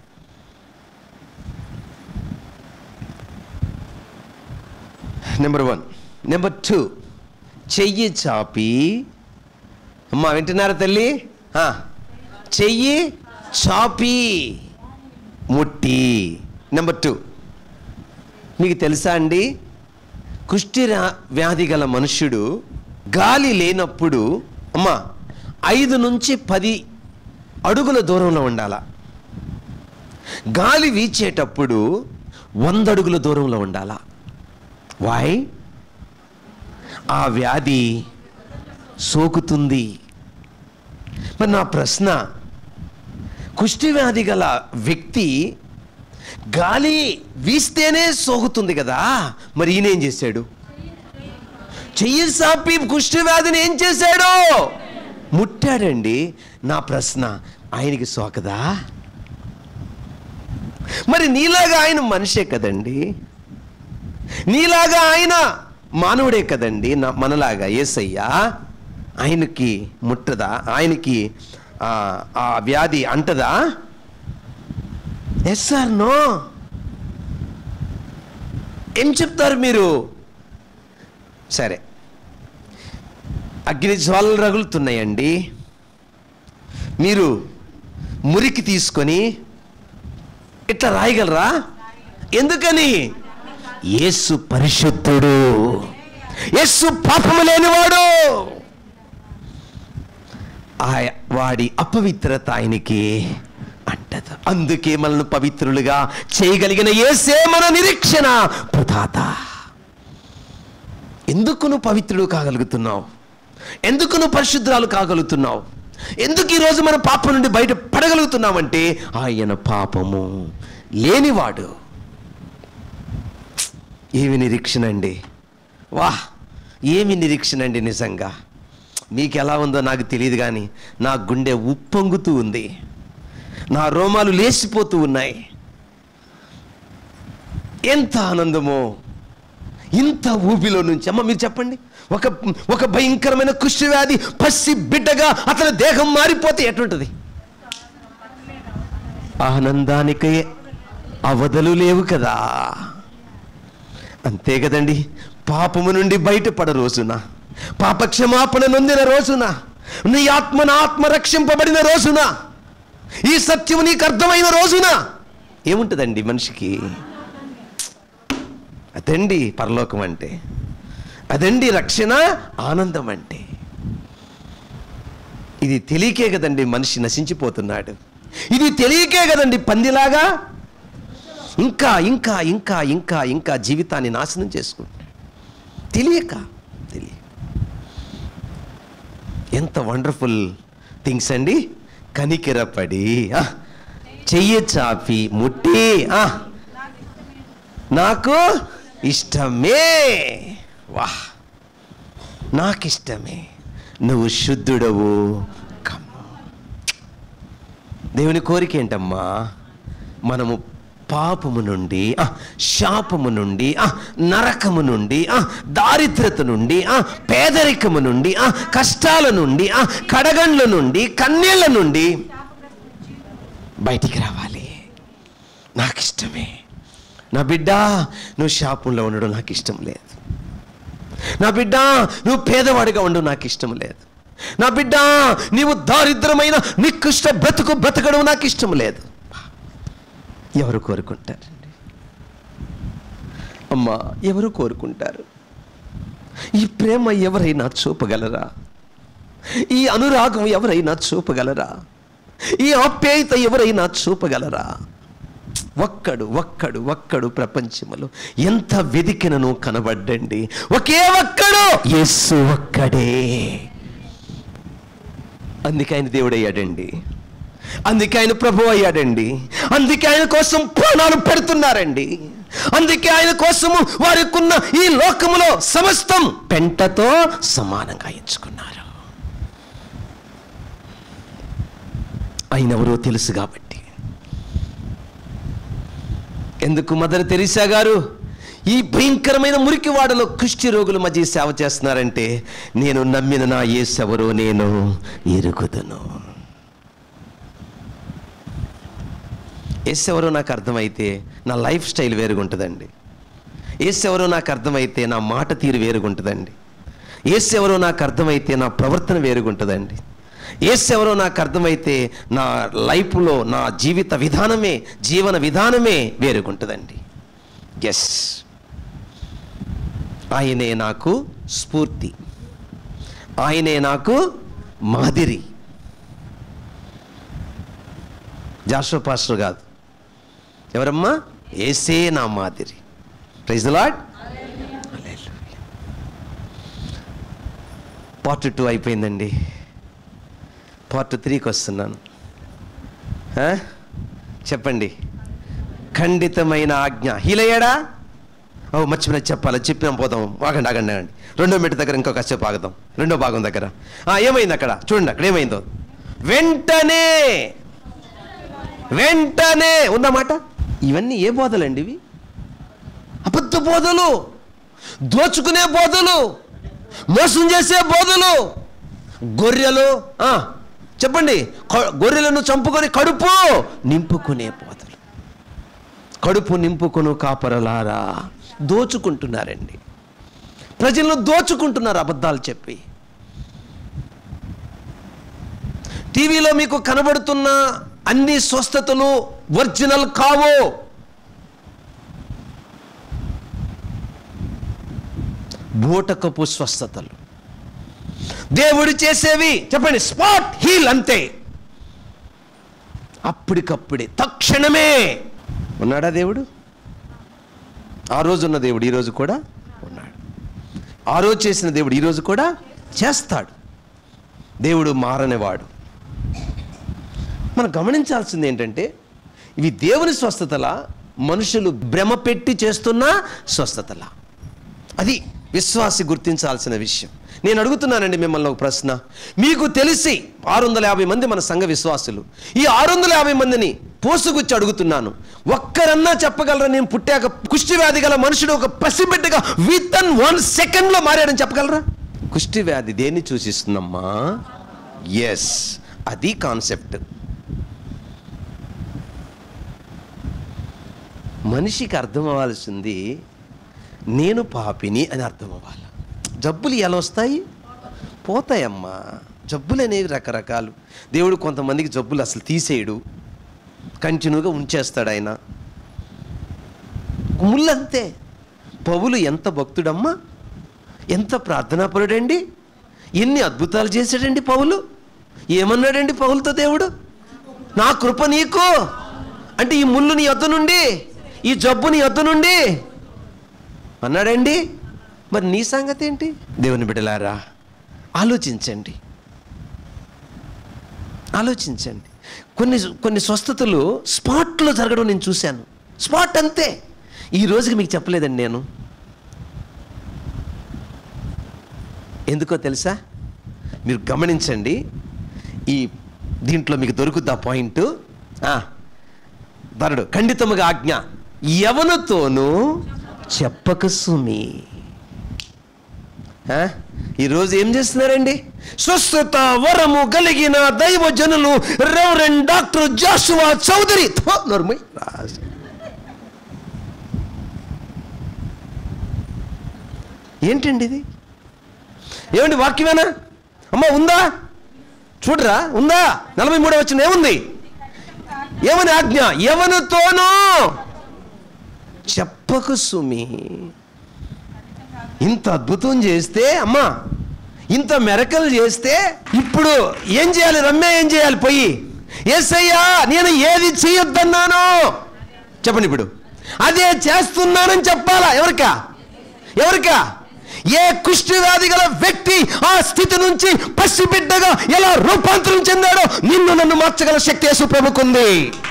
Number one. నెంబర్ టూ, చెయ్యి చాపి, అమ్మా వింటున్నారా తల్లి? చెయ్యి చాపి ముట్టి. నెంబర్ టూ, మీకు తెలుసా అండి, కుష్టి వ్యాధి గల మనుష్యుడు గాలి లేనప్పుడు అమ్మా ఐదు నుంచి పది అడుగుల దూరంలో ఉండాల. గాలి వీచేటప్పుడు వంద అడుగుల దూరంలో ఉండాల. వై? ఆ వ్యాధి సోకుతుంది. మరి నా ప్రశ్న, కుష్టి వ్యాధి గల వ్యక్తి గాలి వీస్తేనే సోకుతుంది కదా, మరి ఈయన ఏం చేశాడు? చెయ్యి సాపి కుష్టి వ్యాధిని ఏం చేశాడు? ముట్టాడండి. నా ప్రశ్న, ఆయనకి సోకదా? మరి నీలాగా ఆయన మనిషే కదండి, నీలాగా ఆయన మానవుడే కదండి, నా మనలాగా యేసయ్య. ఆయనకి ముట్టదా? ఆయనకి ఆ వ్యాధి అంటదా? Yes are no? ఏం చెప్తారు మీరు? సరే, అగ్ని జ్వాలలు రగులుతున్నాయండి, మీరు మురికి తీసుకొని ఇట్లా రాయగలరా? ఎందుకని? యేసు పరిశుద్ధుడు, యేసు పాపము లేనివాడు. వాడి అపవిత్రత ఆయనకి అంటదు. అందుకే మనల్ని పవిత్రులుగా చేయగలిగిన యేసే మన నిరీక్షణ ప్రదాత. ఎందుకు నువ్వు పవిత్రుడు కాగలుగుతున్నావు? ఎందుకు నువ్వు పరిశుద్ధాలు కాగలుగుతున్నావు? ఎందుకు ఈరోజు మన పాపం నుండి బయట పడగలుగుతున్నామంటే ఆయన పాపము లేనివాడు. ఏమి నిరీక్షణ అండి! వాహ్, ఏమి నిరీక్షణ అండి! నిజంగా మీకు ఎలా ఉందో నాకు తెలియదు, కానీ నా గుండె ఉప్పొంగుతూ ఉంది, నా రోమాలు లేచిపోతూ ఉన్నాయి. ఎంత ఆనందమో! ఇంత ఊబిలో నుంచి అమ్మ మీరు చెప్పండి, ఒక ఒక భయంకరమైన కుష్టి వ్యాధి పసి బిడ్డగా అతని దేహం మారిపోతే ఎటుంటుంది? ఆనందానికి అవధులు లేవు కదా. అంతే కదండి. పాపము నుండి బయటపడ రోజున, పాప క్షమాపణ నొందిన రోజున, నీ ఆత్మన ఆత్మ రక్షింపబడిన రోజున, ఈ సత్యము నీకు అర్థమైన రోజున ఏముంటుందండి మనిషికి? అదండి పరలోకం అంటే, అదండి రక్షణ, ఆనందం అంటే. ఇది తెలియకే కదండి మనిషి నశించిపోతున్నాడు. ఇది తెలియకే కదండి పందిలాగా ఇంకా ఇంకా ఇంకా ఇంకా ఇంకా జీవితాన్ని నాశనం చేసుకుంటాడు. తెలియక తెలియ ఎంత వండర్ఫుల్ థింగ్స్ అండి. కనికెరపడి చెయ్యి చాపి ముట్టి నాకు ఇష్టమే. వాహ్, నాకు ఇష్టమే. నువ్వు శుద్ధుడవు కమ్ము. దేవుని కోరిక ఏంటమ్మా? మనము పాపము నుండి, శాపము నుండి, నరకము నుండి, దారిద్రత నుండి, పేదరికము నుండి, కష్టాల నుండి, కడగండ్ల నుండి, కన్నీళ్ళ నుండి బయటికి రావాలి. నాకు ఇష్టమే. నా బిడ్డ నువ్వు శాపంలో ఉండడం నాకు ఇష్టం లేదు. నా బిడ్డ నువ్వు పేదవాడిగా ఉండడం నాకు ఇష్టం లేదు. నా బిడ్డ నీవు దారిద్రమైన నికృష్ట బ్రతుకు బ్రతకడం నాకు ఇష్టం లేదు. ఎవరు కోరుకుంటారండి? అమ్మా, ఎవరు కోరుకుంటారు? ఈ ప్రేమ ఎవరైనా చూపగలరా? ఈ అనురాగం ఎవరైనా చూపగలరా? ఈ ఆప్యాయత ఎవరైనా చూపగలరా? ఒక్కడు ఒక్కడు ఒక్కడు ప్రపంచంలో ఎంత వెదికినను కనబడ్డండి. ఒకే ఒక్కడు, యేసు ఒక్కడే. అందుకే ఆయన దేవుడయ్యాడండి. అందుకే ఆయన ప్రభు అయ్యాడండి. అందుకే ఆయన కోసం ప్రాణాలు పెడుతున్నారండి. అందుకే ఆయన కోసము వారికున్న ఈ లోకములో సమస్తం పెంటతో సమానంగా ఎంచుకున్నారు. ఆయన ఎవరో తెలుసు కాబట్టి. ఎందుకు మదర్ తెరీసా గారు ఈ భయంకరమైన మురికివాడలో కుష్టి రోగుల మధ్య సేవ చేస్తున్నారంటే, నేను నమ్మిన నా యేసు ఎవరో నేను ఎరుగుదును. యేసు ఎవరో నాకు అర్థమైతే నా లైఫ్ స్టైల్ వేరుగుంటుందండి. యేసు ఎవరో నాకు అర్థమైతే నా మాట తీరు వేరుగుంటుందండి. యేసు ఎవరో నాకు అర్థమైతే నా ప్రవర్తన వేరుగుంటుందండి. యేసు ఎవరో నాకు అర్థమైతే నా లైఫ్లో నా జీవిత విధానమే, జీవన విధానమే వేరుగుంటుందండి. ఎస్, ఆయనే నాకు స్ఫూర్తి, ఆయనే నాకు మాదిరి. జాషువా పాస్టర్ కాదు, ఎవరమ్మా? యేసే నా మాదిరి. Praise the Lord. Part two అయిపోయిందండి. పార్ట్ త్రీకి వస్తున్నాను. చెప్పండి. ఖండితమైన ఆజ్ఞ హీలయ్యాడా? ఓ మర్చిపోయిన చెప్పాలి, చెప్పినాం పోతాం. ఆగండి ఆగండి ఆగండి రెండో మెట్టు దగ్గర ఇంకో కాసేపు ఆగుదాం. రెండో భాగం దగ్గర ఏమైంది అక్కడ చూడండి. అక్కడ ఏమైందో, వెంటనే వెంటనే ఉన్నమాట. ఇవన్నీ ఏ బోధలండి? ఇవి అబద్ధ బోధలు, దోచుకునే బోధలు, మోసం చేసే బోధలు. గొర్రెలు చెప్పండి, గొర్రెలను చంపుకొని కడుపు నింపుకునే బోధలు. కడుపు నింపుకును కాపరలారా, దోచుకుంటున్నారండి. ప్రజలను దోచుకుంటున్నారు అబద్ధాలు చెప్పి. టీవీలో మీకు కనబడుతున్న అన్ని స్వస్థతలు ఒరిజినల్ కావు. బూటకపు స్వస్థతలు. దేవుడు చేసేవి చెప్పండి స్పాట్ హీల్, అంతే. అప్పటికప్పుడే, తక్షణమే. ఉన్నాడా దేవుడు? ఆ రోజు ఉన్న దేవుడు ఈరోజు కూడా ఉన్నాడు. ఆ రోజు చేసిన దేవుడు ఈరోజు కూడా చేస్తాడు. దేవుడు మారనివాడు. మనం గమనించాల్సింది ఏంటంటే, ఇవి దేవుని స్వస్థతలా, మనుషులు భ్రమ పెట్టి చేస్తున్న స్వస్థతలా? అది విశ్వాసి గుర్తించాల్సిన విషయం. నేను అడుగుతున్నానండి మిమ్మల్ని ఒక ప్రశ్న. మీకు తెలిసి ఆరు వందల యాభై మంది మన సంఘ విశ్వాసులు. ఈ ఆరు వందల యాభై మందిని పోసుగుచ్చి అడుగుతున్నాను, ఒక్కరన్నా చెప్పగలరా నేను పుట్టాక కుష్టి వ్యాధి గల మనుషుడు ఒక పసిబిడ్డగా విత్ ఇన్ వన్ సెకండ్ లో మారాడని చెప్పగలరా? కుష్టి వ్యాధి దేన్ని సూచిస్తుందమ్మా? ఎస్, అది కాన్సెప్ట్. మనిషికి అర్థం అవ్వాల్సింది నేను పాపిని అని అర్థం అవ్వాలి. జబ్బులు ఎలా వస్తాయి? పోతాయమ్మా. జబ్బులు అనేవి రకరకాలు. దేవుడు కొంతమందికి జబ్బులు అసలు తీసేయడు, కంటిన్యూగా ఉంచేస్తాడు ఆయన. ముళ్ళంతే. పౌలు ఎంత భక్తుడమ్మా, ఎంత ప్రార్థనాపరుడండి, ఎన్ని అద్భుతాలు చేశాడండి పౌలు. ఏమన్నాడండి పౌలుతో దేవుడు? నా కృప నీకు అంటే ఈ ముళ్ళు నీ యొద్ద నుండి, ఈ జబ్బు నీ యొద్ద నుండి అన్నాడండి. మరి నీ సంగతి ఏంటి? దేవుని బిడ్డలారా, ఆలోచించండి, ఆలోచించండి. కొన్ని కొన్ని స్వస్థతలు స్పాట్లో జరగడం నేను చూశాను. స్పాట్ అంతే. ఈ రోజుకి మీకు చెప్పలేదండి నేను. ఎందుకో తెలుసా? మీరు గమనించండి, ఈ దీంట్లో మీకు దొరుకుద్దా పాయింట్. ధరుడు ఖండితముగా ఆజ్ఞ, ఎవరితోనూ చెప్పక సుమి. ఈరోజు ఏం చేస్తున్నారండి? స్వస్థత వరము కలిగిన దైవ జనులు రెవరెండ్ డాక్టర్ జాషువా చౌదరి. ఏంటండి ఇది? ఏమండి వాక్యమేనా? అమ్మ ఉందా? చూడరా, ఉందా? నలభై మూడో వచ్చిన ఏముంది? ఏమని ఆజ్ఞ? ఎవరితోనూ చెప్పకు సుమి. ఇంత అద్భుతం చేస్తే, అమ్మా ఇంత మెరకలు చేస్తే ఇప్పుడు ఏం చేయాలి? రమ్య ఏం చేయాలి? పోయి యేసయ్యా నేను ఏది చేయొద్దన్నాను చెప్పండి, ఇప్పుడు అదే చేస్తున్నానని చెప్పాలా? ఎవరికా? ఎవరికా? ఏ కుష్ఠవ్యాధి గల వ్యక్తి ఆ స్థితి నుంచి పసిబిడ్డగా ఎలా రూపాంతరం చెందాడో నిన్ను నన్ను మార్చగల శక్తి యేసు ప్రభుకుంది.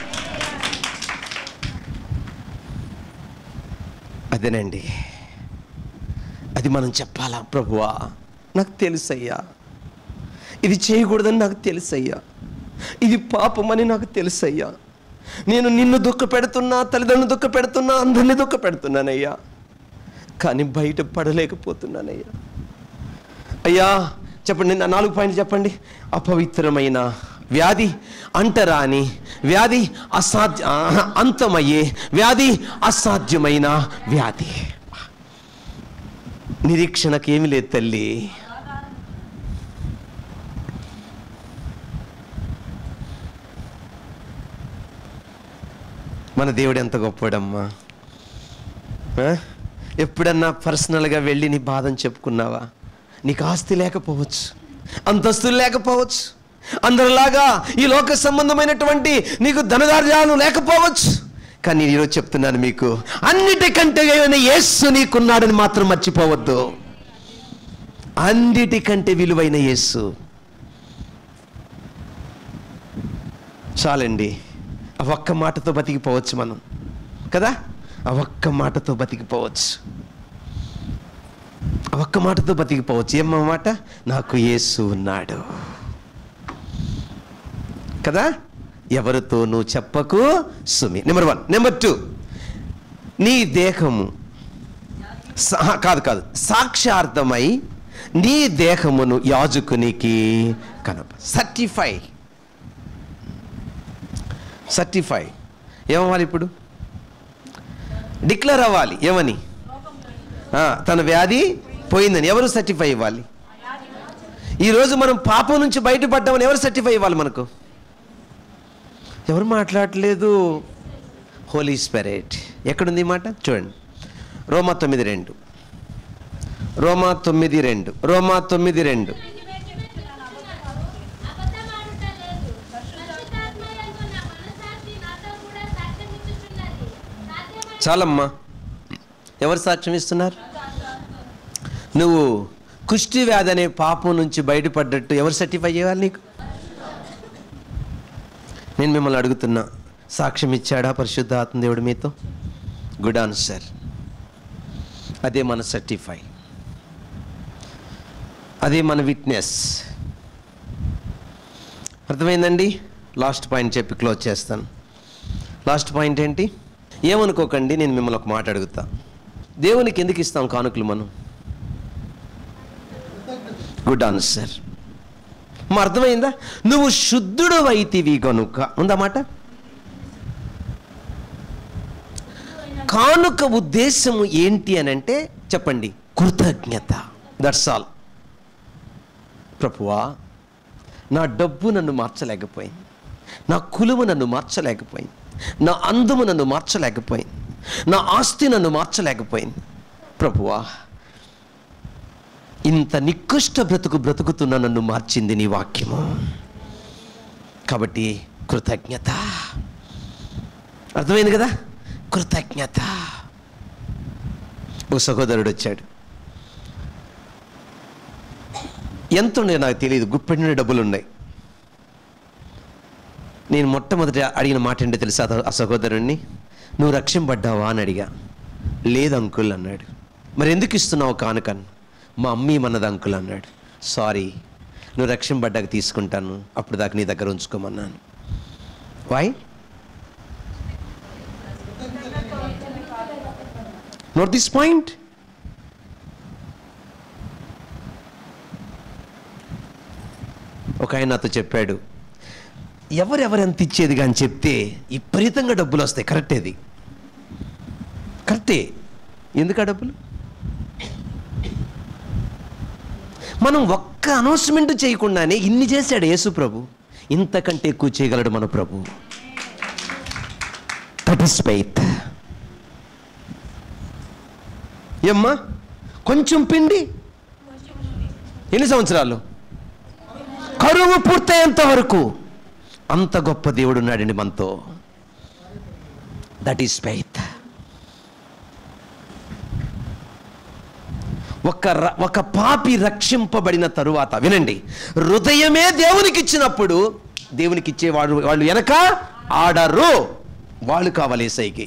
అదేనండి, అది మనం చెప్పాలా? ప్రభువా నాకు తెలుసయ్యా, ఇది చేయకూడదని నాకు తెలుసయ్యా, ఇది పాపమని నాకు తెలుసయ్యా, నేను నిన్ను దుఃఖ పెడుతున్నా, తల్లిదండ్రులు దుఃఖ పెడుతున్నా, అందరినీ దుఃఖ పెడుతున్నానయ్యా, కానీ బయట పడలేకపోతున్నానయ్యా. అయ్యా చెప్పండి, నా నాలుగు పాయింట్లు చెప్పండి. అపవిత్రమైన వ్యాధి, అంటరాని వ్యాధి, అసాధ్య అంతమయ్యే వ్యాధి, అసాధ్యమైన వ్యాధి. నిరీక్షణకు ఏమి లేదు తల్లి. మన దేవుడు ఎంత గొప్పడమ్మా. ఎప్పుడన్నా పర్సనల్గా వెళ్ళి నీ బాధను చెప్పుకున్నావా? నీకు ఆస్తి లేకపోవచ్చు, అంతస్తులు లేకపోవచ్చు, అందరిలాగా ఈ లోక సంబంధమైనటువంటి నీకు ధనధార్యాలు లేకపోవచ్చు, కానీ ఈరోజు చెప్తున్నాను మీకు, అన్నిటికంటే యేసు నీకున్నాడని మాత్రం మర్చిపోవద్దు. అన్నిటికంటే విలువైన యేసు చాలండి. ఆ ఒక్క మాటతో బతికిపోవచ్చు మనం కదా. ఆ ఒక్క మాటతో బతికిపోవచ్చు, ఆ ఒక్క మాటతో బతికిపోవచ్చు. ఏమో మాట? నాకు యేసు ఉన్నాడు కదా. ఎవరితోనూ చెప్పకు సుమి. Number one. నెంబర్ టూ, నీ దేహము కాదు కాదు సాక్షార్థమై నీ దేహమును యాజకునికి కనప. సర్టిఫై సర్టిఫై ఏమవ్వాలి? ఇప్పుడు డిక్లేర్ అవ్వాలి. ఏమని? తన వ్యాధి పోయిందని. ఎవరు సర్టిఫై ఇవ్వాలి? ఈరోజు మనం పాపం నుంచి బయటపడ్డామని ఎవరు సర్టిఫై ఇవ్వాలి మనకు? ఎవరు మాట్లాడలేదు? Holy spirit. ఎక్కడుంది ఈ మాట? చూడండి, రోమా తొమ్మిది రెండు రోమా తొమ్మిది రెండు రోమా తొమ్మిది రెండు చాలమ్మా. ఎవరు సాక్ష్యం ఇస్తున్నారు? నువ్వు కుష్టి వ్యాధి అనే పాపం నుంచి బయటపడ్డట్టు ఎవరు సర్టిఫై చేయాలి నీకు? నేను మిమ్మల్ని అడుగుతున్నా, సాక్ష్యం ఇచ్చాడా పరిశుద్ధాత్మ దేవుడు మీతో? Good answer. అదే మన సర్టిఫై, అదే మన విట్నెస్. అర్థమైందండి? లాస్ట్ పాయింట్ చెప్పి క్లోజ్ చేస్తాను. లాస్ట్ పాయింట్ ఏంటి? ఏమనుకోకండి, నేను మిమ్మల్ని ఒక మాట అడుగుతా. దేవునికి ఎందుకు ఇస్తాం కానుకలు మనం? Good answer. మా అర్థమైందా? నువ్వు శుద్ధుడు అయితివి కనుక. ఉందా మాట? కానుక ఉద్దేశము ఏంటి అని అంటే చెప్పండి, కృతజ్ఞత. That's all. ప్రభువా, నా డబ్బు నన్ను మార్చలేకపోయింది, నా కులుము నన్ను మార్చలేకపోయింది, నా అందము నన్ను మార్చలేకపోయింది, నా ఆస్తి నన్ను మార్చలేకపోయింది. ప్రభువా, ఇంత నికృష్ట బ్రతుకు బ్రతుకుతున్న నన్ను మార్చింది నీ వాక్యము. కాబట్టి కృతజ్ఞత. అర్థమైంది కదా? కృతజ్ఞత. ఓ సహోదరుడు వచ్చాడు. ఎంత ఉండే నాకు తెలియదు, గుప్పెడిన డబ్బులు ఉన్నాయి. నేను మొట్టమొదటి అడిగిన మాట ఏంటో తెలుసా ఆ సహోదరుణ్ణి? నువ్వు రక్షింపడ్డావా అని అడిగా. లేదు అంకుల్ అన్నాడు. మరి ఎందుకు ఇస్తున్నావు కానుకను? మా అమ్మీ మనది అంకుల్ అన్నాడు. సారీ, నువ్వు రక్షింపడ్డాక తీసుకుంటాను, అప్పుడు దాకా నీ దగ్గర ఉంచుకోమన్నాను. వై? Note this point. ఒక ఆయన నాతో చెప్పాడు, ఎవరెవరెంత ఇచ్చేది కానీ చెప్తే విపరీతంగా డబ్బులు వస్తాయి. కరెక్టే, అది కరెక్టే. ఎందుకు ఆ డబ్బులు? మనం ఒక్క అనౌన్స్మెంట్ చేయకుండానే ఇన్ని చేశాడు యేసు ప్రభు. ఇంతకంటే ఎక్కువ చేయగలడు మన ప్రభు. That is faith. ఏమ్మా, కొంచెం పిండి ఎన్ని సంవత్సరాలు? కరువు పూర్తయ్యేంత వరకు. అంత గొప్ప దేవుడు ఉన్నాడండి మనతో. That is faith. ఒక ఒక పాపి రక్షింపబడిన తరువాత, వినండి, హృదయమే దేవునికి ఇచ్చినప్పుడు దేవునికి ఇచ్చేవాడు వాళ్ళు వెనక ఆడరు. వాళ్ళు కావాలి యేసయ్యకి.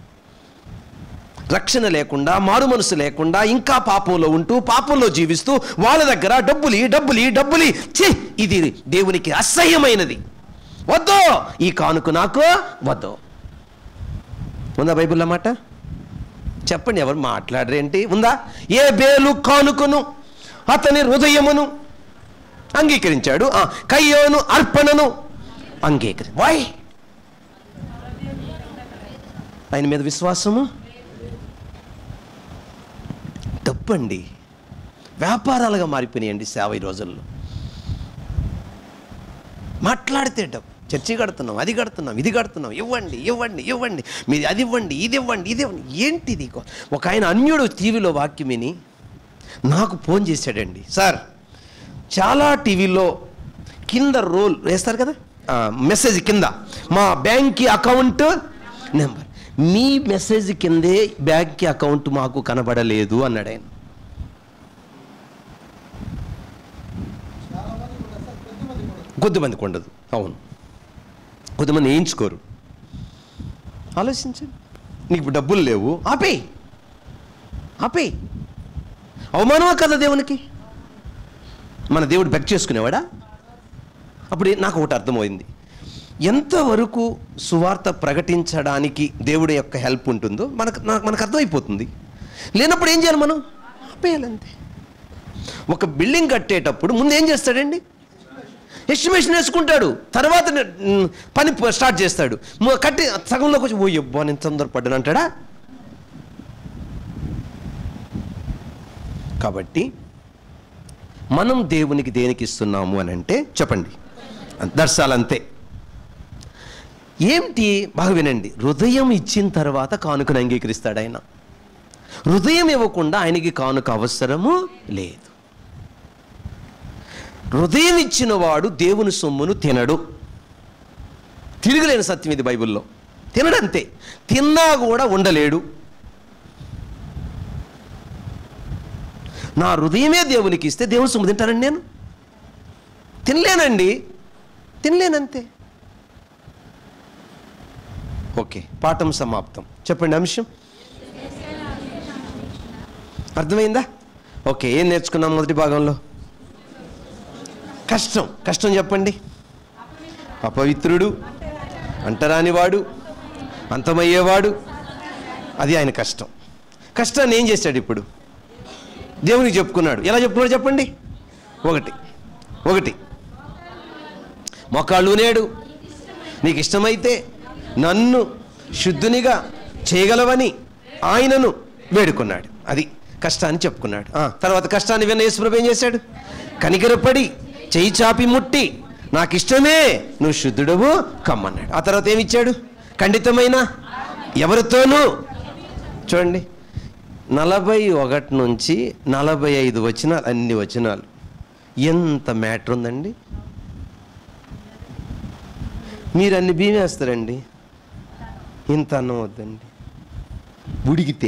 రక్షణ లేకుండా, మారు మనసు లేకుండా, ఇంకా పాపంలో ఉంటూ పాపంలో జీవిస్తూ వాళ్ళ దగ్గర డబ్బులి డబ్బులి డబ్బులి ఛీ, ఇది దేవునికి అసహ్యమైనది. వద్దు, ఈ కానుక నాకు వద్దు. ఉందా బైబిల్లో మాట? చెప్పండి, ఎవరు మాట్లాడరేంటి? ఉందా? ఏ బేలు కానుకను అతని హృదయమును అంగీకరించాడు, కయ్యోను అర్పణను అంగీకరి. వై? ఆయన మీద విశ్వాసము. డబ్బండి వ్యాపారాలుగా మారిపోయినాయండి సేవ ఈ రోజుల్లో. మాట్లాడితే డబ్బు. చర్చి కడుతున్నాం, అది కడుతున్నాం, ఇది కడుతున్నాం, ఇవ్వండి ఇవ్వండి ఇవ్వండి, మీది అది ఇవ్వండి, ఇది ఇవ్వండి, ఇది ఇవ్వండి. ఏంటిది? ఒక ఆయన అన్యుడు టీవీలో వాక్యం విని నాకు ఫోన్ చేశాడండి. సార్, చాలా టీవీలో కింద రోల్ వేస్తారు కదా, మెసేజ్ కింద మా బ్యాంక్ అకౌంట్ నెంబర్, మీ మెసేజ్ కిందే బ్యాంక్ అకౌంట్ మాకు కనబడలేదు అన్నాడు ఆయన. కొద్దిమందికి ఉండదు. అవును, కొద్దిమంది వేయించుకోరు. ఆలోచించండి. నీకు డబ్బులు లేవు, ఆపేయి ఆపేయి. అవమానమా కదా దేవునికి? మన దేవుడు బెక్ చేసుకునేవాడా? అప్పుడు నాకు ఒకటి అర్థమైంది, ఎంతవరకు సువార్త ప్రకటించడానికి దేవుడి యొక్క హెల్ప్ ఉంటుందో మనకు మనకు అర్థమైపోతుంది. లేనప్పుడు ఏం చేయాలి? మనం ఆపేయాలంతే. ఒక బిల్డింగ్ కట్టేటప్పుడు ముందు ఏం చేస్తాడండి? ఎస్టిమేషన్ వేసుకుంటాడు, తర్వాత పని స్టార్ట్ చేస్తాడు. కట్టి సగంలోకి వచ్చి ఓ అబ్బా నేను తొందరపడ్డాను అంటాడా? కాబట్టి మనం దేవునికి దేనికి ఇస్తున్నాము అని అంటే చెప్పండి, దర్శాలంతే. ఏమిటి? బాగా వినండి. హృదయం ఇచ్చిన తర్వాత కానుకను అంగీకరిస్తాడు ఆయన. హృదయం ఇవ్వకుండా ఆయనకి కానుక అవసరము లేదు. హృదయం ఇచ్చిన వాడు దేవుని సొమ్మును తినడు. తిరగలేని సత్యం ఇది బైబిల్లో. తినడంతే. తిన్నా కూడా ఉండలేడు. నా హృదయమే దేవునికి ఇస్తే దేవుని సొమ్ము తింటానండి నేను? తినలేనండి, తినలేనంతే. ఓకే, పాఠం సమాప్తం. చెప్పండి అంశం అర్థమైందా? ఓకే, ఏం నేర్చుకున్నాం మొదటి భాగంలో? కష్టం. కష్టం చెప్పండి. అపవిత్రుడు, అంటరానివాడు, అంతమయ్యేవాడు, అది ఆయన కష్టం. కష్టాన్ని ఏం చేశాడు? ఇప్పుడు దేవునికి చెప్పుకున్నాడు. ఎలా చెప్పుకున్నాడు చెప్పండి? ఒకటి ఒకటి మొక్కాళ్ళు నేడు నీకు ఇష్టమైతే నన్ను శుద్ధునిగా చేయగలవని ఆయనను వేడుకున్నాడు. అది కష్టాన్ని చెప్పుకున్నాడు. తర్వాత కష్టాన్ని విన్న యేసుప్రభు ఏం చేశాడు? కనికరపడి చెయ్యి చాపి ముట్టి నాకు ఇష్టమే, నువ్వు శుద్ధుడవు కమ్మన్నాడు. ఆ తర్వాత ఏమిచ్చాడు? ఖండితమైన ఎవరితోనూ. చూడండి, నలభై ఒకటి నుంచి నలభై ఐదు వచనాలు, అన్ని వచనాలు. ఎంత మ్యాటర్ ఉందండి. మీరు అన్ని భీమేస్తారండి. ఇంత అన్నం వద్దండి, ఉడికితే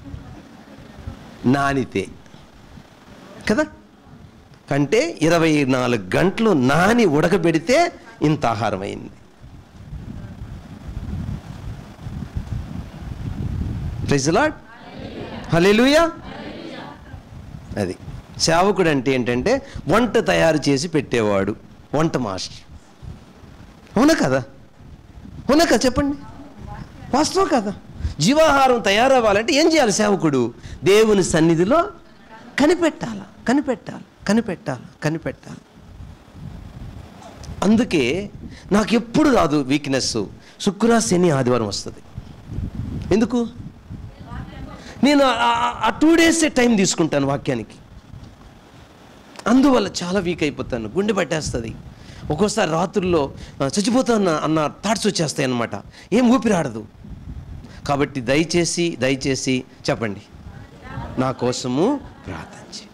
నానితే కదా, కంటే ఇరవై నాలుగు గంటలు నాని ఉడకబెడితే ఇంత ఆహారం అయింది. Praise the Lord, hallelujah. అది సేవకుడు అంటే ఏంటంటే వంట తయారు చేసి పెట్టేవాడు, వంట మాస్టర్. అవునా కదా? అవునా కదా? చెప్పండి, వాస్తవం కదా? జీవాహారం తయారవ్వాలంటే ఏం చేయాలి? సేవకుడు దేవుని సన్నిధిలో కనిపెట్టాల కనిపెట్టాలి కనిపెట్టాలి కనిపెట్టాలి అందుకే నాకు ఎప్పుడు రాదు వీక్నెస్. శుక్ర, శని, ఆదివారం వస్తుంది. ఎందుకు? నేను ఆ టూ డేసే టైం తీసుకుంటాను వాక్యానికి. అందువల్ల చాలా వీక్ అయిపోతాను, గుండె పట్టేస్తుంది. ఒక్కోసారి రాత్రుల్లో చచ్చిపోతాను అన్న థాట్స్ వచ్చేస్తాయి అన్నమాట. ఏం ఊపిరాడదు. కాబట్టి దయచేసి దయచేసి చెప్పండి, నా కోసము ప్రార్థన చేయండి.